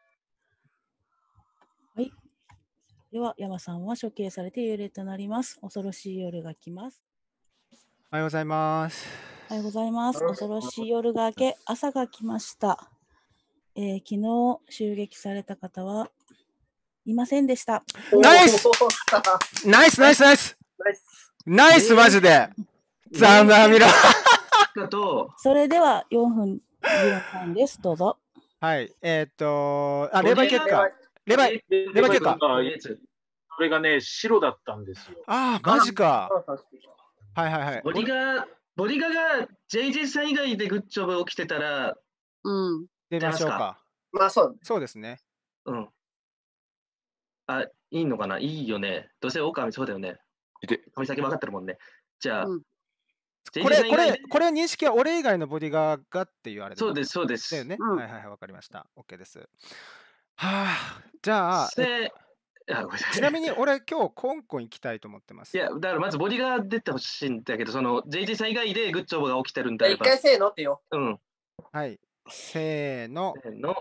はい。では、山さんは処刑されて幽霊となります。恐ろしい夜が来ます。 おはようございます。 おはようございます。恐ろしい夜が明け、朝が来ました。昨日襲撃された方はいませんでした。 ナイスナイスナイスナイスナイスマジでザンダーミラーそれでは4分議論タイムです。どうぞ。 はい。霊媒結果。霊媒結果。 これがね、白だったんですよ。 ああ、マジか。はいはいはい。 ボディガが JJ さん以外でグッジョブ起きてたら、 出ましょうか。 まあそうですね。 うん。あ、いいのかな、いいよね。どうせ狼そうだよね。髪先分かってるもんね。じゃあ、 これ認識は俺以外のボディガーがっていうあれそうです、そうです。 だよね。はいはいはい、わかりました。OK です。はあ、じゃあ、ちなみに俺今日コンコン行きたいと思ってます。 いや、だからまずボディガー出てほしいんだけど、その JJ さん以外でグッジョブが起きてるんだ一回せーのってよ。 うん。 はい。せーの。 せーの。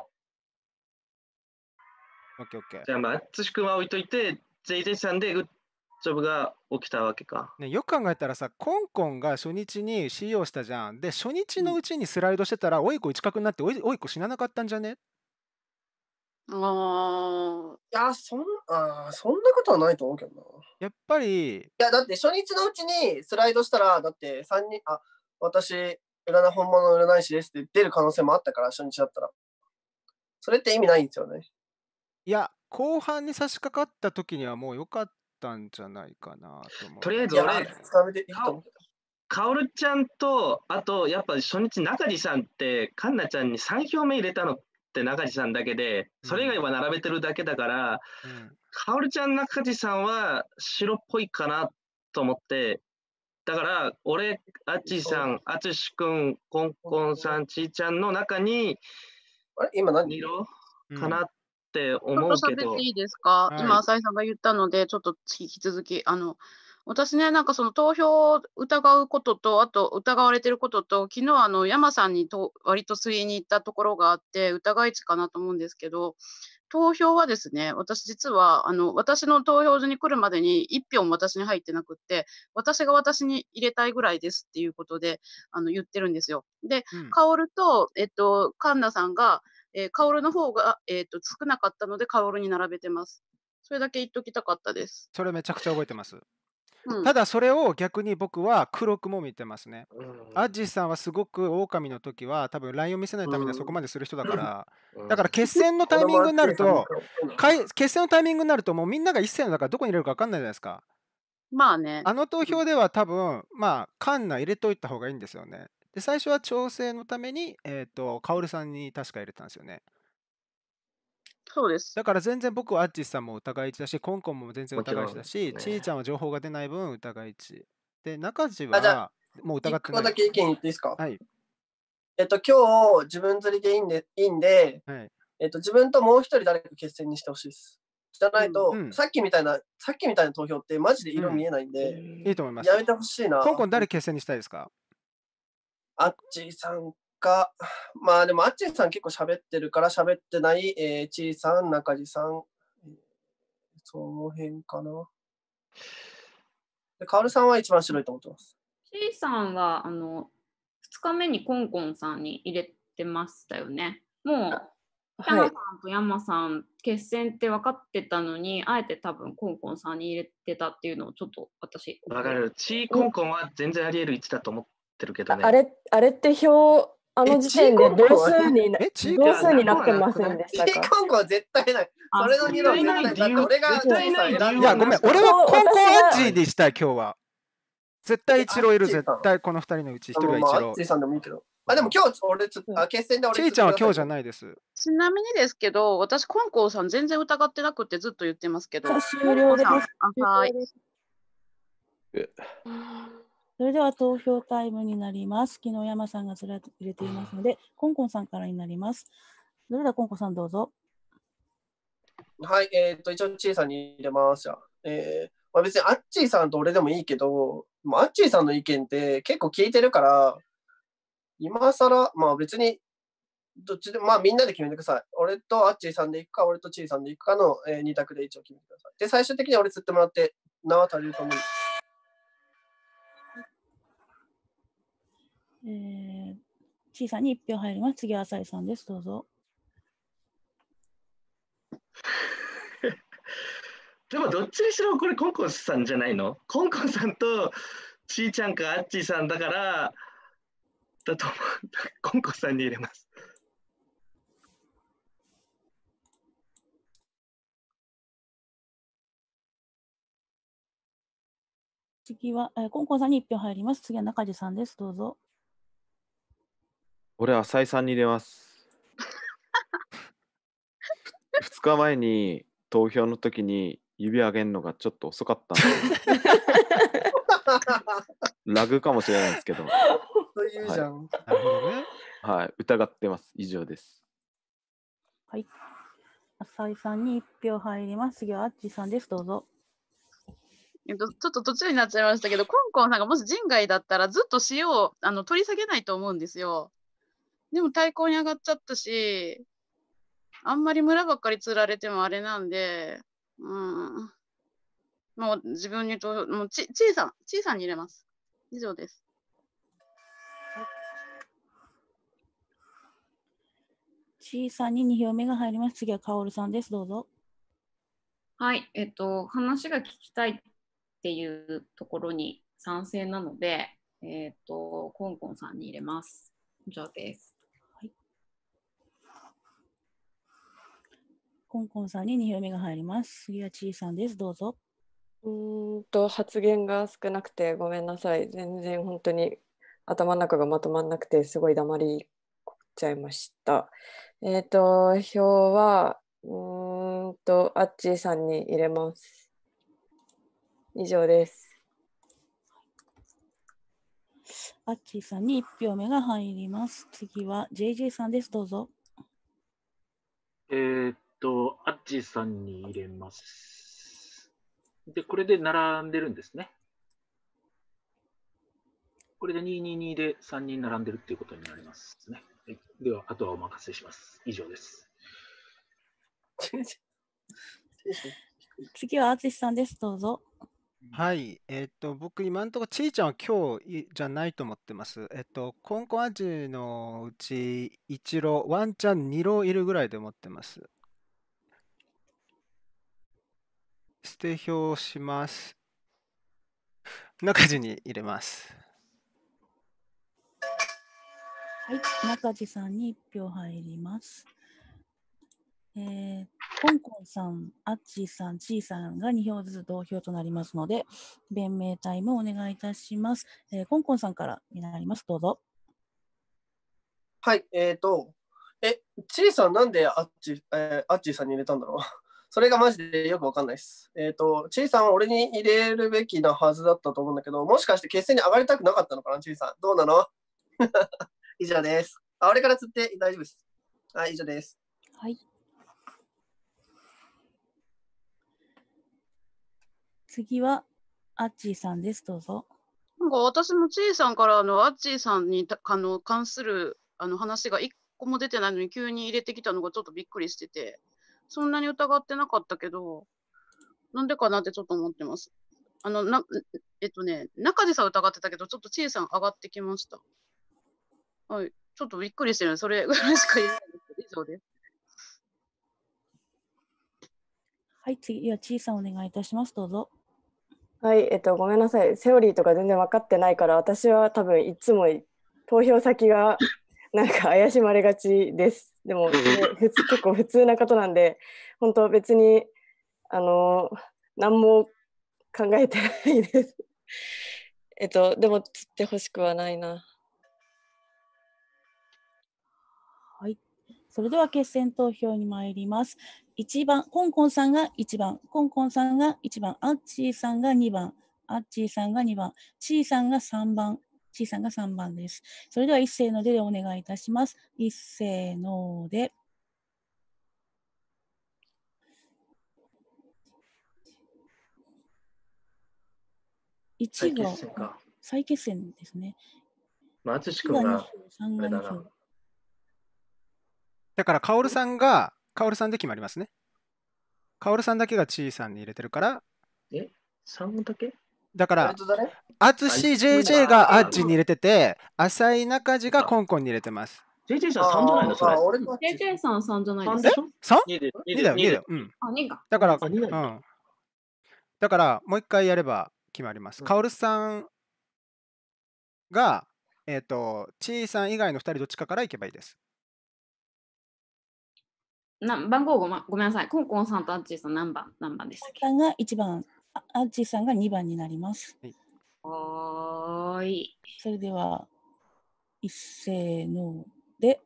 オッケーオッケー。 じゃあまあ、淳君は置いといて、JJ さんでグッジョブが起きたわけか。 ね、よく考えたらさ、コンコンが初日に CO したじゃん。で、初日のうちにスライドしてたら、おいこ一角になっておいこ死ななかったんじゃね？ いや、そんなことはないと思うけどな。 やっぱり。 いや、だって初日のうちにスライドしたら、だって3人、私、本物の占い師ですって出る可能性もあったから、初日だったら。それって意味ないんですよね。 いや、後半に差し掛かった時にはもう良かったんじゃないかなと思う。 とりあえず俺、カオルちゃんと、あとやっぱ初日中地さんって、カンナちゃんに3票目入れたのって中地さんだけで、それ以外は並べてるだけだから、カオルちゃん、中地さんは白っぽいかなと思って、だから俺、アッチーさん、アツシ君、コンコンさん、ちーちゃんの中に、 今何色かなって思ちょっとうけど。 喋っていいですか？ はい今、浅井さんが言ったので、ちょっと引き続き、私ね、なんかその投票を疑うことと、あと疑われてることと、昨日山さんに割と吸いに行ったところがあって、疑い値かなと思うんですけど、投票はですね、私実は、私の投票所に来るまでに1票も私に入ってなくって、私が私に入れたいぐらいですっていうことで、言ってるんですよ。で、薫と、カンナさんが、薫の方が、少なかったので、薫に並べてます。それだけ言っときたかったです。 それめちゃくちゃ覚えてます。ただそれを逆に僕は黒くも見てますね。アッジーさんはすごく狼の時は多分ラインを見せないためにはそこまでする人だから、だから決戦のタイミングになると、決戦のタイミングになるともうみんなが一斉のだからどこに入れるか分かんないじゃないですか。 まあね。 あの投票では多分、まあ、カンナ入れといた方がいいんですよね。で、最初は調整のために、カオルさんに確か入れたんですよね。 そうです。 だから全然僕はアッチさんも疑い値だし、コンコンも全然疑い値だし、ちーちゃんは情報が出ない分疑い値。で、中地はもう疑ってない。 1個だけ意見言っていいですか？ はい。 今日自分釣りでいいんで、 はい自分ともう一人誰か決戦にしてほしいです。じゃないと、さっきみたいな投票ってマジで色見えないんで、 いいと思います。 やめてほしいな。 コンコン誰決戦にしたいですか？ アッチーさんか、まあでもアッチーさん結構喋ってるから喋ってない、チーさん、中地さん、その辺かな。 で、カオルさんは一番白いと思ってます。 C さんは2日目にコンコンさんに入れてましたよね。もう、キャナさんとヤマさん、決戦って分かってたのに、あえて多分コンコンさんに入れてたっていうのをちょっと私。 わかる。チーコンコンは全然あり得る位置だと思ってるけどね。 あれって表、あの時点で同数になってませんでしたか？ チーコンコンは絶対ない。それの議論絶対ない。だって俺がチーさん選んで。 いや、ごめん。俺はコンコンアッチにしたい、今日は。絶対一郎いる、絶対この2人のうち1人は一郎。 アッチさんでもいいけど。でも今日、俺ちょっと、決戦で俺ちいちゃんは今日じゃないです。 ちなみにですけど、私、コンコンさん全然疑ってなくてずっと言ってますけど。 終了です。 はい。 それでは投票タイムになります。昨日山さんがずらっと入れていますので、コンコンさんからになります。それではコンコンさんどうぞ。 はい、一応チーさんに入れます。じゃあ、別にアッチーさんと俺でもいいけど、アッチーさんの意見って結構聞いてるから、今更、まあ別に、どっちでも、まあみんなで決めてください。俺とアッチーさんで行くか、俺とチーさんで行くかの、2択で一応決めてください。で、最終的に俺釣ってもらって、名は足りると思う。 チーさんに1票入ります。次は浅井さんです。どうぞ。 でもどっちにしろこれコンコンさんじゃないの？コンコンさんとちーちゃんかアッチーさんだからだと思う。コンコンさんに入れます。 次は、コンコンさんに1票入ります。次は中地さんです。どうぞ。 俺、浅井さんに入れます。2日前に投票の時に指上げるのがちょっと遅かったんでラグかもしれないですけど。 そういうじゃん。 なるほどね。 はい、疑ってます。以上です。 はい。浅井さんに1票入ります。次はアッチさんです。どうぞ。 ちょっと途中になっちゃいましたけど、コンコンさんがもし人外だったらずっと塩を取り下げないと思うんですよ。でも対抗に上がっちゃったし、あんまり村ばっかり釣られてもあれなんで、もう自分にと、もうちいさんに入れます。以上です。 ちいさんに2票目が入ります。次はカオルさんです。どうぞ。 はい、話が聞きたいっていうところに賛成なので、コンコンさんに入れます。以上です。 はい。コンコンさんに2票目が入ります。次はちいさんです。どうぞ。 発言が少なくてごめんなさい。全然本当に頭の中がまとまんなくてすごい黙りこっちゃいました。票はアッチーさんに入れます。以上です。 アッチーさんに1票目が入ります。次は JJ さんです。どうぞ。 アッチーさんに入れます。で、これで並んでるんですね。これで222で3人並んでるっていうことになりますね。はい、では、あとはお任せします。以上です。 次は淳さんです。どうぞ。 はい。僕、今のところ、ちいちゃんは今日じゃないと思ってます。コンコンアジのうち、1ロ、ワンチャン2ロいるぐらいで思ってます。捨て票します。中地に入れます。 はい。中地さんに1票入ります。コンコンさん、アッチーさん、チーさんが2票ずつ同票となりますので、弁明タイムをお願いいたします。コンコンさんからになります。どうぞ。 はい。チーさんなんでアッチーさんに入れたんだろうそれがマジでよくわかんないです。チーさんは俺に入れるべきなはずだったと思うんだけど、もしかして決戦に上がりたくなかったのかな、チーさん。どうなの以上です。俺から釣って大丈夫です。はい、以上です。 はい。次はアッチーさんです。どうぞ。 なんか私もチーさんからアッチーさんに関する話が1個も出てないのに急に入れてきたのがちょっとびっくりしてて、そんなに疑ってなかったけど、なんでかなってちょっと思ってます。 中でさ疑ってたけど、ちょっとちいさん上がってきました。はい。ちょっとびっくりしてる。それぐらいしか言えないですけど、以上です。 はい、次はちいさんお願いいたします。どうぞ。 はい、ごめんなさい。セオリーとか全然分かってないから、私は多分いつも投票先がなんか怪しまれがちです。でも、結構普通なことなんで、本当別に、何も考えてないです。でも、釣ってほしくはないな。 はい。それでは決選投票に参ります。1番、コンコンさんが1番、コンコンさんが1番、アッチーさんが2番、アッチーさんが2番、チーさんが3番、チーさんが3番です。それでは一斉のでお願いいたします。一斉ので。1が再決戦ですね。 淳君が 3が2票。 だから、カオルさんが、カオルさんで決まりますね。カオルさんだけがチーさんに入れてるから。 3だけだから、アツシ JJ がアッチに入れてて、浅井中地がコンコンに入れてます。 JJ さん3じゃないのそれ。 JJ さん3じゃないですか。 2だよ、2だよ。うん。 あ、2か。 だから、うん。だから、もう一回やれば決まります。カオルさんが、チーさん以外の2人どっちかから行けばいいです。 番号ごめんなさい。コンコンさんとアッチーさん何番でしたっけ？ コンさんが1番、アッチーさんが2番になります。 はーい。 それでは、一斉ので。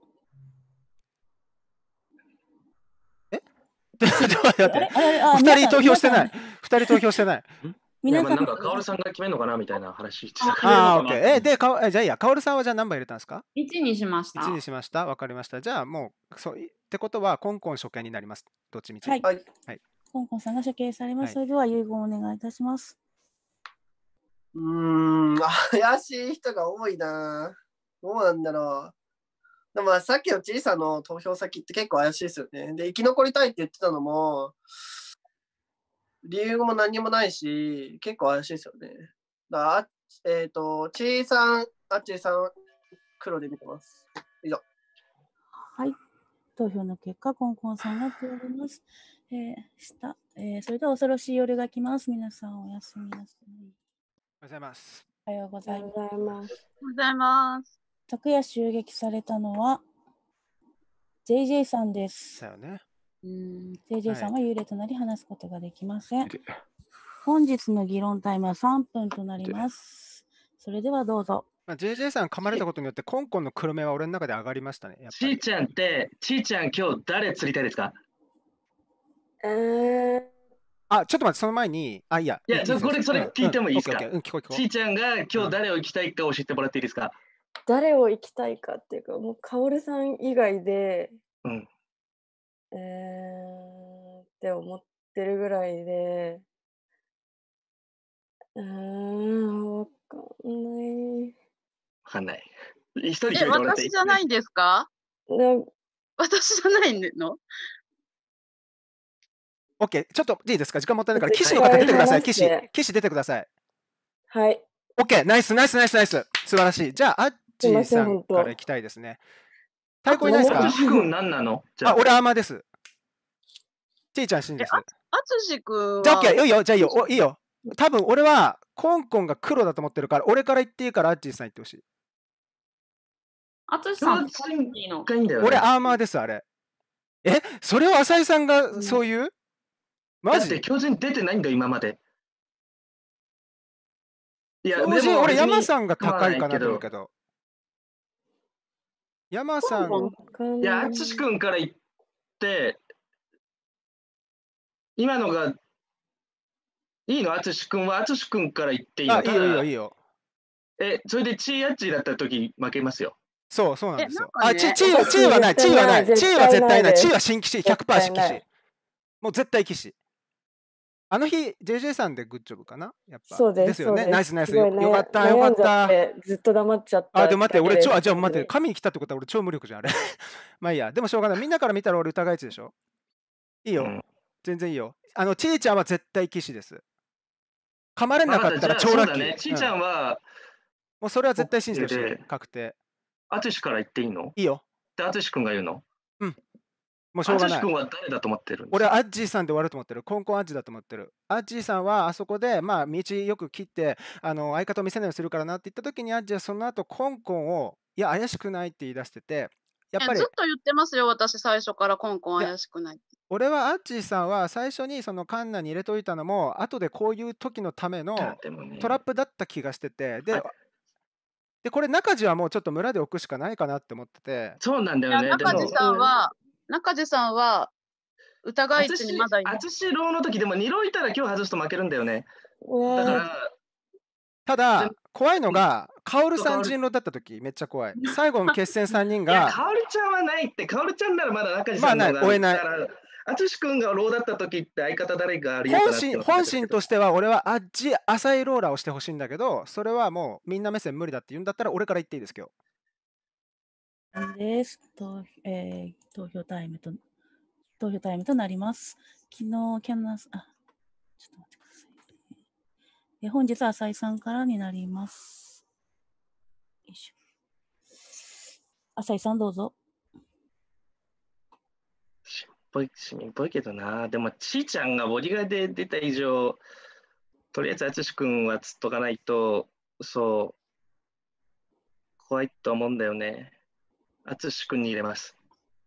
ちょっと待って。2人投票してない。2人投票してない。 なんか、カオルさんが決めるのかなみたいな話してた。 オッケー。で、じゃあいいや、カオルさんはじゃあ何番入れたんですか？ 1 にしました。 1にしました。わかりました。じゃあもう、ってことは、コンコン処刑になります。どっちみち。 はい。コンコンさんが処刑されます。それでは遺言をお願いいたします。 怪しい人が多いな。どうなんだろう。でもさっきの小さな投票先って結構怪しいですよね。で、生き残りたいって言ってたのも、理由も何もないし、結構怪しいですよね。だちいさん、あっちーさん、黒で見てます。以上。 はい。投票の結果、コンコンさんが通ります。それでは恐ろしい夜が来ます。皆さんおやすみなさい。 おはようございます。 おはようございます。 おはようございます。 昨夜襲撃されたのは JJ さんです。 だよね。 JJ さんは幽霊となり話すことができません。本日の議論タイムは3分となります。それではどうぞ。 JJ さん噛まれたことによってコンコンの黒目は俺の中で上がりましたね。 ちーちゃん今日誰釣りたいですか？ ちょっと待って、その前に、いや、 それ聞いてもいいですか？ち聞こう。 ーちゃんが今日誰を行きたいか教えてもらっていいですか？ 誰を行きたいかっていうか、もうカオルさん以外で、って思ってるぐらいで、わかんない。一人決めてもらっていい？ 私じゃないんですか？私じゃないの ？OK、ちょっといいですか？時間もったいないから、騎士の方出てください。騎士出てください。 はい。 OK、ナイス。素晴らしい。じゃあ、アッチーさんから行きたいですね。太鼓いないですか？ 君何なの？ 俺アーマーです。ちーちゃん真です。 あつしくんは。 じゃあ OK、いいよ。じゃあいいよ。多分俺はコンコンが黒だと思ってるから、俺から言っていいからアッチーさん言ってほしい。 あつしさん、いいの？ 俺アーマーです、あれ。それを浅井さんがそういう？マジ？ だって巨人出てないんだよ、今まで。いや、 俺山さんが高いかなと思うけど。山さん。 いや、淳君から言って、今のが、いいの？淳君は淳君から言っていいの？ いいよ。 それでチーアッチだった時負けますよ。 そうなんですよ。チーはない。チーは絶対ない。チーは新騎士、100% 新騎士。もう絶対騎士。あの日、JJ さんでグッジョブかな？やっぱ。 そうです。 ですよね。ナイス。よかった。 ずっと黙っちゃった。 でも待って、俺じゃあ待って、神に来たってことは俺超無力じゃん、あれ。まあいいや。でもしょうがない。みんなから見たら俺疑い値でしょ？いいよ。全然いいよ。ちーちゃんは絶対騎士です。 噛まれなかったら超ラッキー。 ちいちゃんは、 もうそれは絶対信じてほしい。確定。 淳から言っていいの？ いいよ。 で、淳君が言うの？ うん。もうしょうがない。 淳君は誰だと思ってるんですか？ 俺はアッジーさんで終わると思ってる。コンコンアッジーだと思ってる。アッジーさんはあそこで、まあ、道よく切って、相方を見せないようにするからなって言った時に、アッジーはその後、コンコンを、いや、怪しくないって言い出してて、やっぱり。 ずっと言ってますよ、私、最初からコンコン怪しくない。 俺はアッジーさんは最初にそのカンナに入れといたのも、後でこういう時のためのトラップだった気がしてて、で、これ、中地はもうちょっと村で置くしかないかなって思ってて。 そうなんだよね。 中地さんは、疑い値にまだいる。 淳ローの時でも2ローいたら今日外すと負けるんだよね。だから。 ただ、怖いのが、カオルさん人狼だった時めっちゃ怖い。最後の決戦3人が。 いや、カオルちゃんはないって、カオルちゃんならまだ中地さんの方が。 まあ、追えない。 淳君がローだった時って相方誰がありかなって本心としては俺は浅いローラーをしてほしいんだけど、それはもうみんな目線無理だって言うんだったら俺から言っていいですけど。 です。投票タイムとなります。昨日キャンナス、ちょっと待ってください。本日は浅井さんからになります。よいしょ。浅井さんどうぞ。 市民っぽいけどな。でも、ちーちゃんがボディガーで出た以上、とりあえず淳君はつっとかないと、そう、怖いと思うんだよね。淳君に入れます。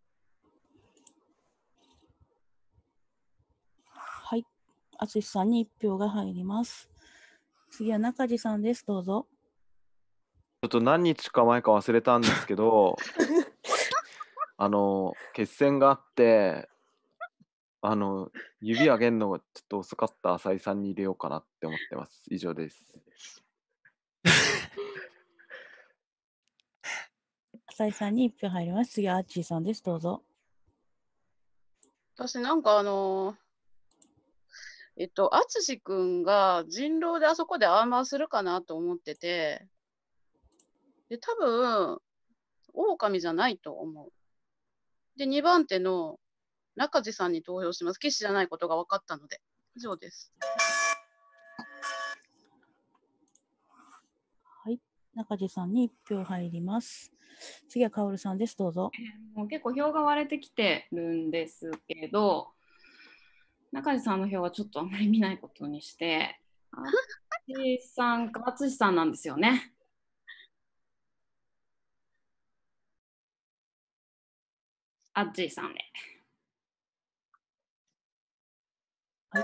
はい。淳さんに1票が入ります。次は中地さんです。どうぞ。 ちょっと何日か前か忘れたんですけど、決戦があって、指上げるのがちょっと遅かった浅井さんに入れようかなって思ってます。以上です。 浅井さんに1票入ります。次はアッチーさんです。どうぞ。 私なんか淳君が人狼であそこでアーマーするかなと思ってて、で、多分、狼じゃないと思う。で、2番手の中地さんに投票します。騎士じゃないことが分かったので。以上です。 はい。中地さんに1票入ります。次はカオルさんです。どうぞ。 もう結構票が割れてきてるんですけど、中地さんの票はちょっとあんまり見ないことにして、淳さんか淳さんなんですよね。淳さんで。 はい。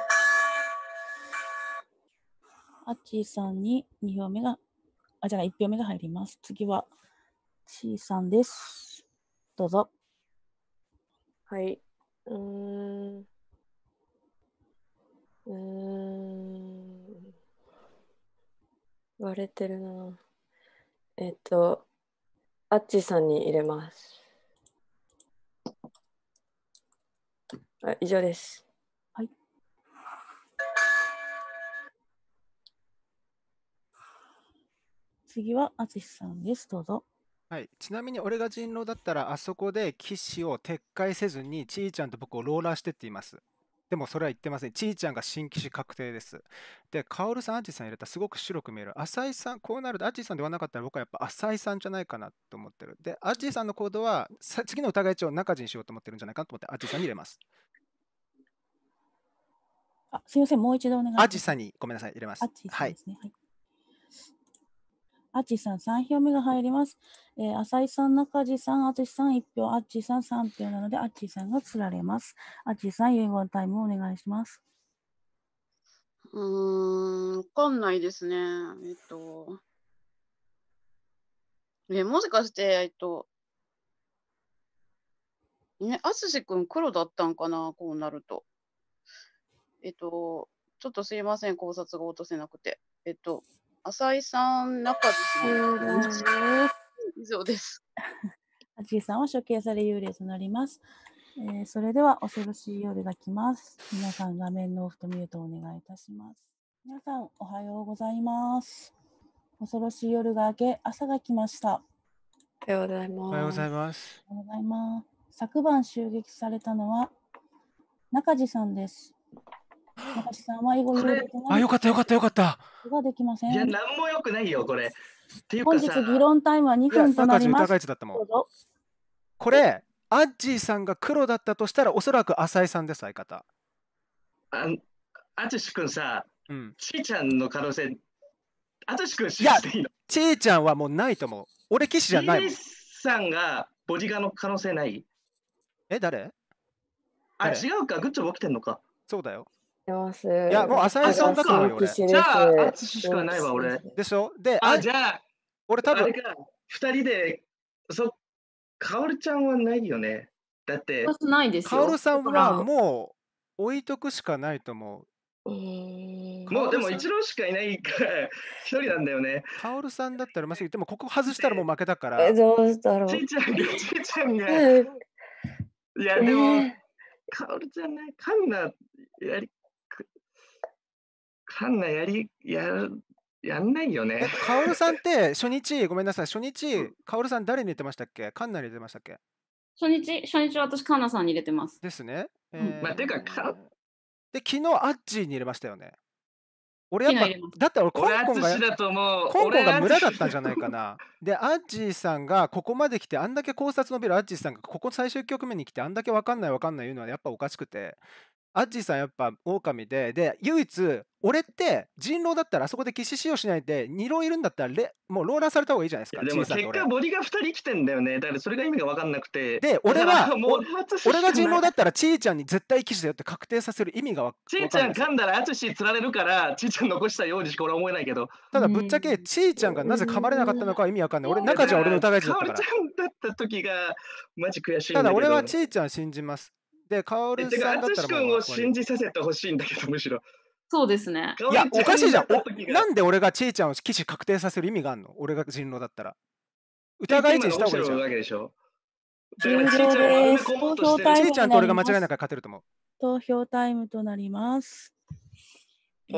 淳さんに2票目が、1票目が入ります。次は、C さんです。どうぞ。 はい。割れてるな。アッチさんに入れます。以上です。 はい。次は淳さんです。どうぞ。 はい、ちなみに俺が人狼だったらあそこで騎士を撤回せずにちーちゃんと僕をローラーしてって言います。でもそれは言ってません。ちーちゃんが新騎士確定です。で、カオルさん、アジさん入れたらすごく白く見える。浅井さん、こうなるとアジさんではなかったら僕はやっぱ浅井さんじゃないかなと思ってる。で、アジさんの行動は次の疑い値を中地にしようと思ってるんじゃないかなと思ってアジさんに入れます。 すみません、もう一度お願いします。 アジさんにごめんなさい、入れます。 アジさんですね。はい。アッチさん3票目が入ります。浅井さん、中地さん、淳さん1票、アッチさん3票なので、アッチさんが釣られます。アッチさん、遺言タイムをお願いします。 わかんないですね。もしかして、淳君黒だったんかな、こうなると。ちょっとすいません、考察が落とせなくて。浅井さん、中地さん。以上です。 アジさんは処刑され幽霊となります。それでは恐ろしい夜が来ます。皆さん画面のオフとミュートをお願いいたします。皆さんおはようございます。恐ろしい夜が明け、朝が来ました。 おはようございます。 おはようございます。 おはようございます。昨晩襲撃されたのは中地さんです。 中地さんは囲碁に入れてなあ、 いよかったよかったよかった。 ができませいや、 ん。 なんも良くないよ、これ。っていう本日かさ、 議論タイムは2 いや、 分とな中地ります。 疑い値だったもん。 どうぞ。 これ、アッジーさんが黒だったとしたら、おそらく浅井さんです、相方。 あつしくんさ、 うん。 ちーちゃんの可能性、あつしくんいや、 信じていいの？ ちーちゃんはもうないと思う。俺、騎士じゃないも TJ ん。 さんがボディガーの可能性ない？ え、誰？ あ、 誰？ 違うか、グッチョブ起きてんのか。 そうだよ。 います。 いや、もう浅井さんだと思うよ、俺。 私、 じゃあ、 であつししかないわ、俺。 でしょ？で、 じゃあ、 俺多分、 あれか、2人で、かおるちゃんはないよね。だって、 私ないですよ。 カオルさんだからはもう置いとくしかないと思う。 もうでも一郎しかいないから一人なんだよね。 カオルさんだったらまずい。でもここ外したらもう負けだから。 どうだろう。 ちいちゃんが。 うんいや、でも、カオルちゃんね、カンナやんないよね。 カオルさんって初日、ごめんなさい、初日、カオルさん誰に入れてましたっけ？カンナに入れてましたっけ？ 初日私、カンナさんに入れてます。 ですね。 まあ、てか、 で、昨日、アッジーに入れましたよね。俺やっぱ昨日入れまし、 だって俺、コ俺、 ンコンが、 あつしだと思う。 コンコンが村だったんじゃゃないかな。で、アッジーさんがここまで来て、あんだけ考察伸びるアッジーさんがここ最終局面に来て、あんだけ分かんない言うのはやっぱおかしくて、アッジーさんやっぱ狼で、唯一、俺って人狼だったらあそこで騎士使用しないで、2狼いるんだったらもうローラーされた方がいいじゃないですか、 でも結小さんと俺果、ボディが2人来てんだよね。だからそれが意味が分かんなくて。 で、俺だからは、 もう俺が人狼だったら、ちーちゃんに絶対騎士だよって確定させる意味がわちいちゃん噛んだらあつし釣られるから、ちいちゃん残したようにしか俺は思えないけど。 ただぶっちゃけ、ちーちゃんがなぜ噛まれなかったのかは意味わかんない。俺、中じゃ俺の疑い値だったからかおるち。ゃんだった時がマジ悔しいんただだけど。 俺はちーちゃん信じます。で、カオルてか、 さんだったらあつし君をもう終わり。 信じさせてほしいんだけど、むしろ。 そうですね。 いや、おかしいじゃん。 かおるちゃんだった時がなんで俺がちーちゃんを騎士確定させる意味があるの？俺が人狼だったら。疑い値した方がいいじゃん。 わけでしょ。 終了です。投票タイムちーちゃんと俺が間違いなく勝てると思う。 投票タイムとなります。ア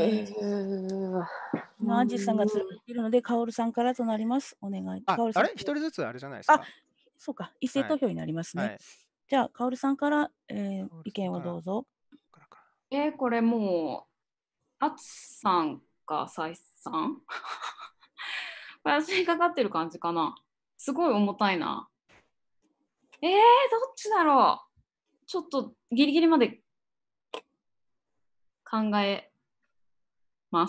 ジさんが続いているので、カオルさんからとなります。お願い。カオルさんあれ一人ずつあれじゃないですか。 そうか。一斉投票になりますね。 はい。 じゃあ、カオルさんから、意見をどうぞ。 これもう、あつさんかさいさん私にかかってる感じかな。すごい重たいな。どっちだろう。ちょっとギリギリまで考えます。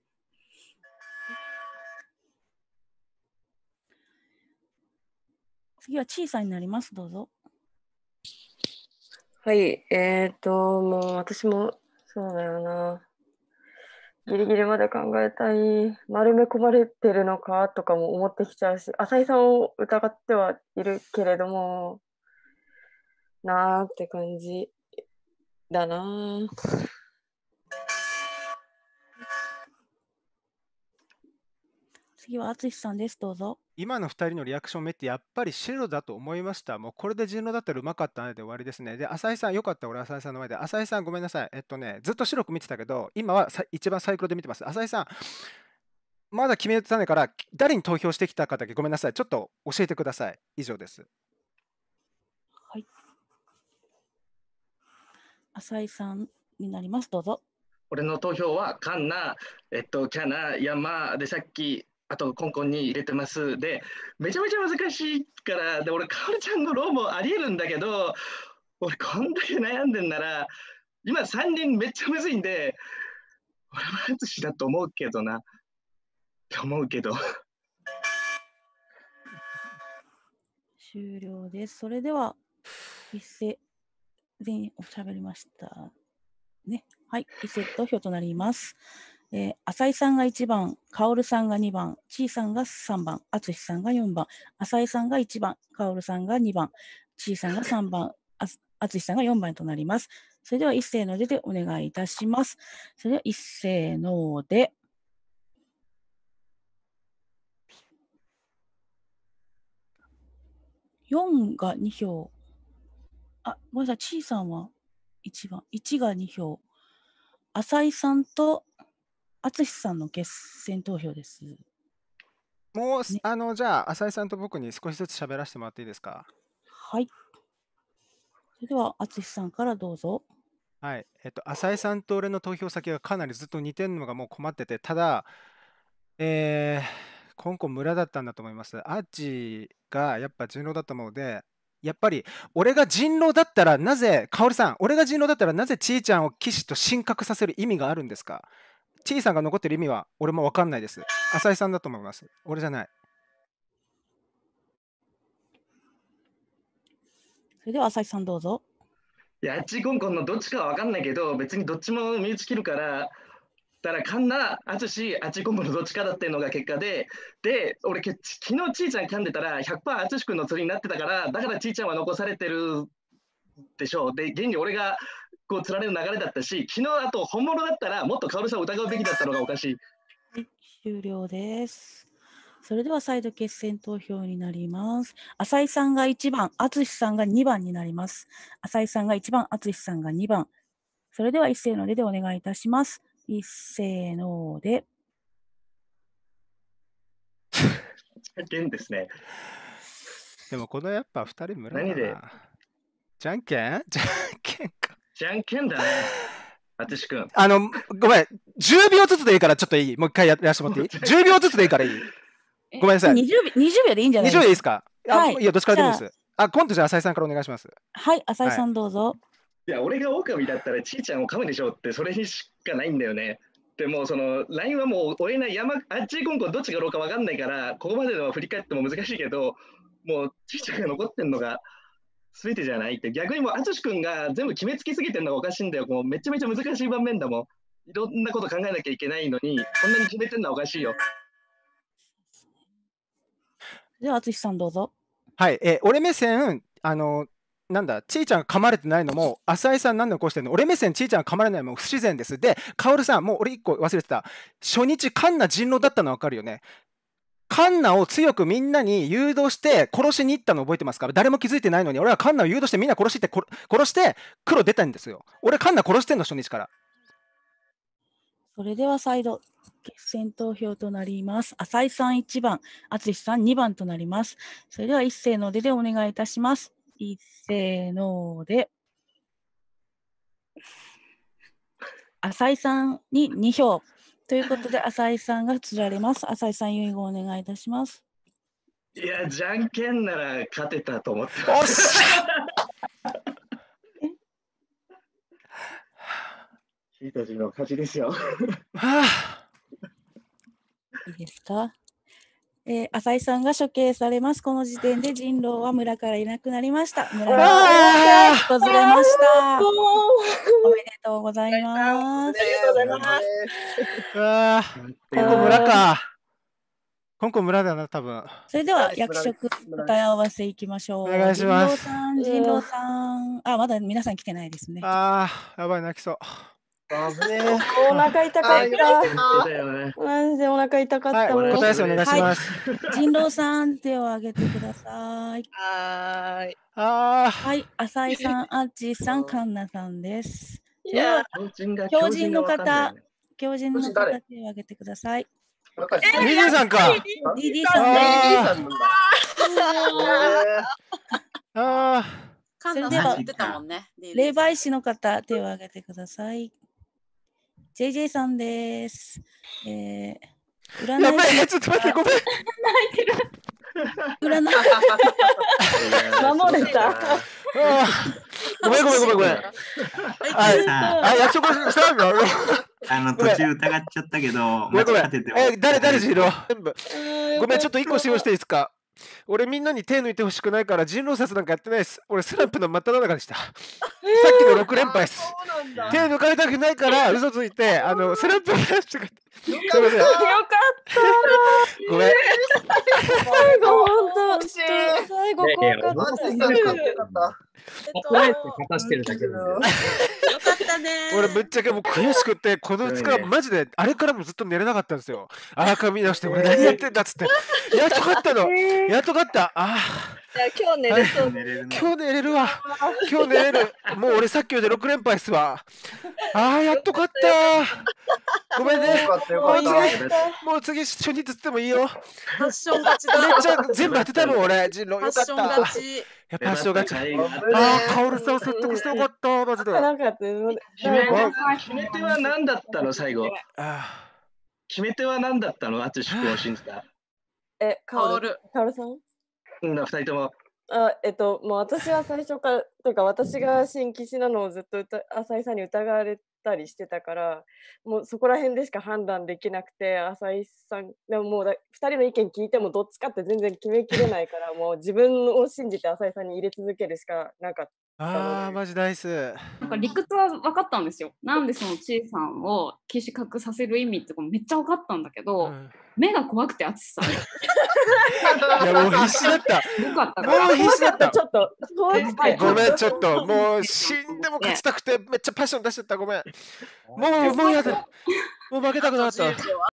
次は小さになります。どうぞ。 はい、もう私もそうだよな。ギリギリまで考えたい。丸め込まれてるのかとかも思ってきちゃうし、浅井さんを疑ってはいるけれども、なーって感じだな。 次は淳さんです。どうぞ。 今の2人のリアクションを見て、やっぱり白だと思いました。もうこれで人狼だったらうまかったねで終わりですね。で、浅井さん、よかった、俺、浅井さんの前で。浅井さん、ごめんなさい。ずっと白く見てたけど、今は一番サイクロで見てます。浅井さん、まだ決めてないから、誰に投票してきたかだけごめんなさい。ちょっと教えてください。以上です。 はい。浅井さんになります。どうぞ。 俺の投票はカンナ、キャナ、山でさっき、あとコンコンに入れてます。で、めちゃめちゃ難しいから、で、俺、カオルちゃんのローもありえるんだけど、俺、こんだけ悩んでんなら、今3人めっちゃむずいんで、俺は淳だと思うけどな。って思うけど。 終了です。それでは、一斉、全員おしゃべりましたね。はい、一斉投票となります。浅井さんが1番、カオルさんが2番、ちいさんが3番、淳さんが4番、浅井さんが1番、カオルさんが2番、ちいさんが3番、淳さんが4番となります。それでは一斉のでお願いいたします。それでは一斉ので。4が2票。ごめんなさい、ちいさんは1番、1が2票。浅井さんと淳さんの決選投票です。 もう、じゃあ、浅井さんと僕に少しずつ喋らせてもらっていいですか？ はい。それでは、淳さんからどうぞ。 はい。浅井さんと俺の投票先がかなりずっと似てるのがもう困ってて、ただ、香港村だったんだと思います。アーチがやっぱ人狼だったので、やっぱり俺が人狼だったらなぜ、カオルさん、俺が人狼だったらなぜちーちゃんを騎士と神格させる意味があるんですか？ちーさんが残ってる意味は俺も分かんないです。浅井さんだと思います。俺じゃない。 それでは浅井さんどうぞ。 いや、あっちコンコンのどっちかは分かんないけど、別にどっちも身内切るから、だからカンナ、アツシ、あっちコンコンのどっちかだっていうのが結果で、俺昨日ちーちゃん噛んでたら 100% アツシ君の釣りになってたから、だからちーちゃんは残されてるでしょう。で、現に俺がこう釣られる流れだったし、昨日あと本物だったらもっとカオルさんを疑うべきだったのがおかしい。 はい、終了です。それでは再度決選投票になります。浅井さんが1番、淳さんが2番になります。浅井さんが1番、淳さんが2番。それでは一斉のでお願いいたします。一斉ので。 じゃんけんですね。 でもこのやっぱ2人村だな。 何でじゃんけんじゃんけんか。 じゃんけんだね。淳君。 ごめん。10秒ずつでいいからちょっといい。もう一回やらせてもらっていい？ 10 秒ずつでいいからいい。ごめんなさい。 20秒でいいんじゃないですか。 20秒でいいですか？ はい。 いや、どっちからでもいいです。今度じゃあ浅井さんからお願いします。 はい、浅井さんどうぞ。 いや、俺が狼だったらちーちゃんを噛むでしょって、それにしかないんだよね。でも、その、LINE はもう追えない、あっちコンコンどっちがろうか分かんないから、ここまでのは振り返っても難しいけど、もうちーちゃんが残ってんのが全てじゃないって、逆にもう淳君が全部決めつけすぎてるのがおかしいんだよ。もうめちゃめちゃ難しい場面だもん。いろんなこと考えなきゃいけないのに、こんなに決めてるのはおかしいよ。 では、淳さんどうぞ。 はい。俺目線、なんだ、ちーちゃんが噛まれてないのも、浅井さんなんで起こしてんの？俺目線、ちーちゃんが噛まれないのも不自然です。で、カオルさん、もう俺1個忘れてた。初日、カンナ人狼だったの分かるよね。カンナを強くみんなに誘導して殺しに行ったの覚えてますか？誰も気づいてないのに、俺はカンナを誘導してみんな殺して黒出たんですよ。俺カンナ殺してんの、初日から。 それでは再度、決選投票となります。浅井さん1番、淳さん2番となります。それでは一斉のでお願いいたします。一斉ので。浅井さんに2票。ということで、浅井さんが釣られます。浅井さん、遺言をお願いいたします。 いや、じゃんけんなら勝てたと思ってます。ヒートジの勝ちですよ。 いいですか？浅井さんが処刑されます。この時点で人狼は村からいなくなりました。村が訪れました。おめでとうございます。 ありがとうございます。 香港村か。香港村だな、多分。 それでは役職答え合わせいきましょう。 お願いします。 人狼さん。まだ皆さん来てないですね。 やばい、泣きそう。 お腹痛かった。マジでお腹痛かった。 答え合わせお願いします。 人狼さん、手を挙げてください。はい、浅井さん、あっちーさん、カンナさんです。では、強靭の方、手を挙げてください。 DD さんか。 DD さんだ。それでは、霊媒師の方、手を挙げてください。JJ さんです。 やばい、ちょっと待って、ごめん。 泣いてる。占い。 守れた。 ごめん。約束したんだ。 途中疑っちゃったけど、 ごめん。誰人狼？全部。ごめん、ちょっと1個使用していいですか？俺みんなに手抜いてほしくないから人狼殺なんかやってないです。俺スランプの真っ只中でした。さっきの6連敗です。手抜かれたくないから嘘ついてスランプを出してくれて。よかった。ごめん。 最後本当。最後怖かった。 よかったね。 俺ぶっちゃけもう悔しくて、この2日マジであれからもずっと寝れなかったんですよ。赤見直して俺何やってんだっつって。やっと勝ったの。やっと勝った。 今日寝れそう。 今日寝れるわ。今日寝れる。もう俺さっきまで6連敗っすわ。やっと勝った。 ごめんね。 よかったよもうかった。 次、もう次、初日つってもいいよ。 パッション勝ちだ。 めっちゃ全部当てたもん、俺。ジンロよかった。 パッション勝ち。 いや、パッション勝ち。 最後ああ、カオルさんを説得してよかった、マジで。 なんか決め手は何だったの最後。決め手は何だったの淳君を信じた。 カオルさん 2人とも。 もう私は最初から、というか私が新騎士なのをずっと浅井さんに疑われたりしてたから、もうそこら辺でしか判断できなくて、浅井さん、でももう2人の意見聞いてもどっちかって全然決めきれないから、もう自分を信じて浅井さんに入れ続けるしかなかった。 ああ、マジ大好。 なんか理屈は分かったんですよ。なんでそのちいさんを起死隠させる意味ってめっちゃ分かったんだけど、目が怖くて淳さん。 いや、もう必死だった。 よかった。 もう必死だった。 ちょっとごめん、ちょっと。もう死んでも勝ちたくて、めっちゃパッション出しちゃった。ごめん。もうやだ。もう負けたくなかった。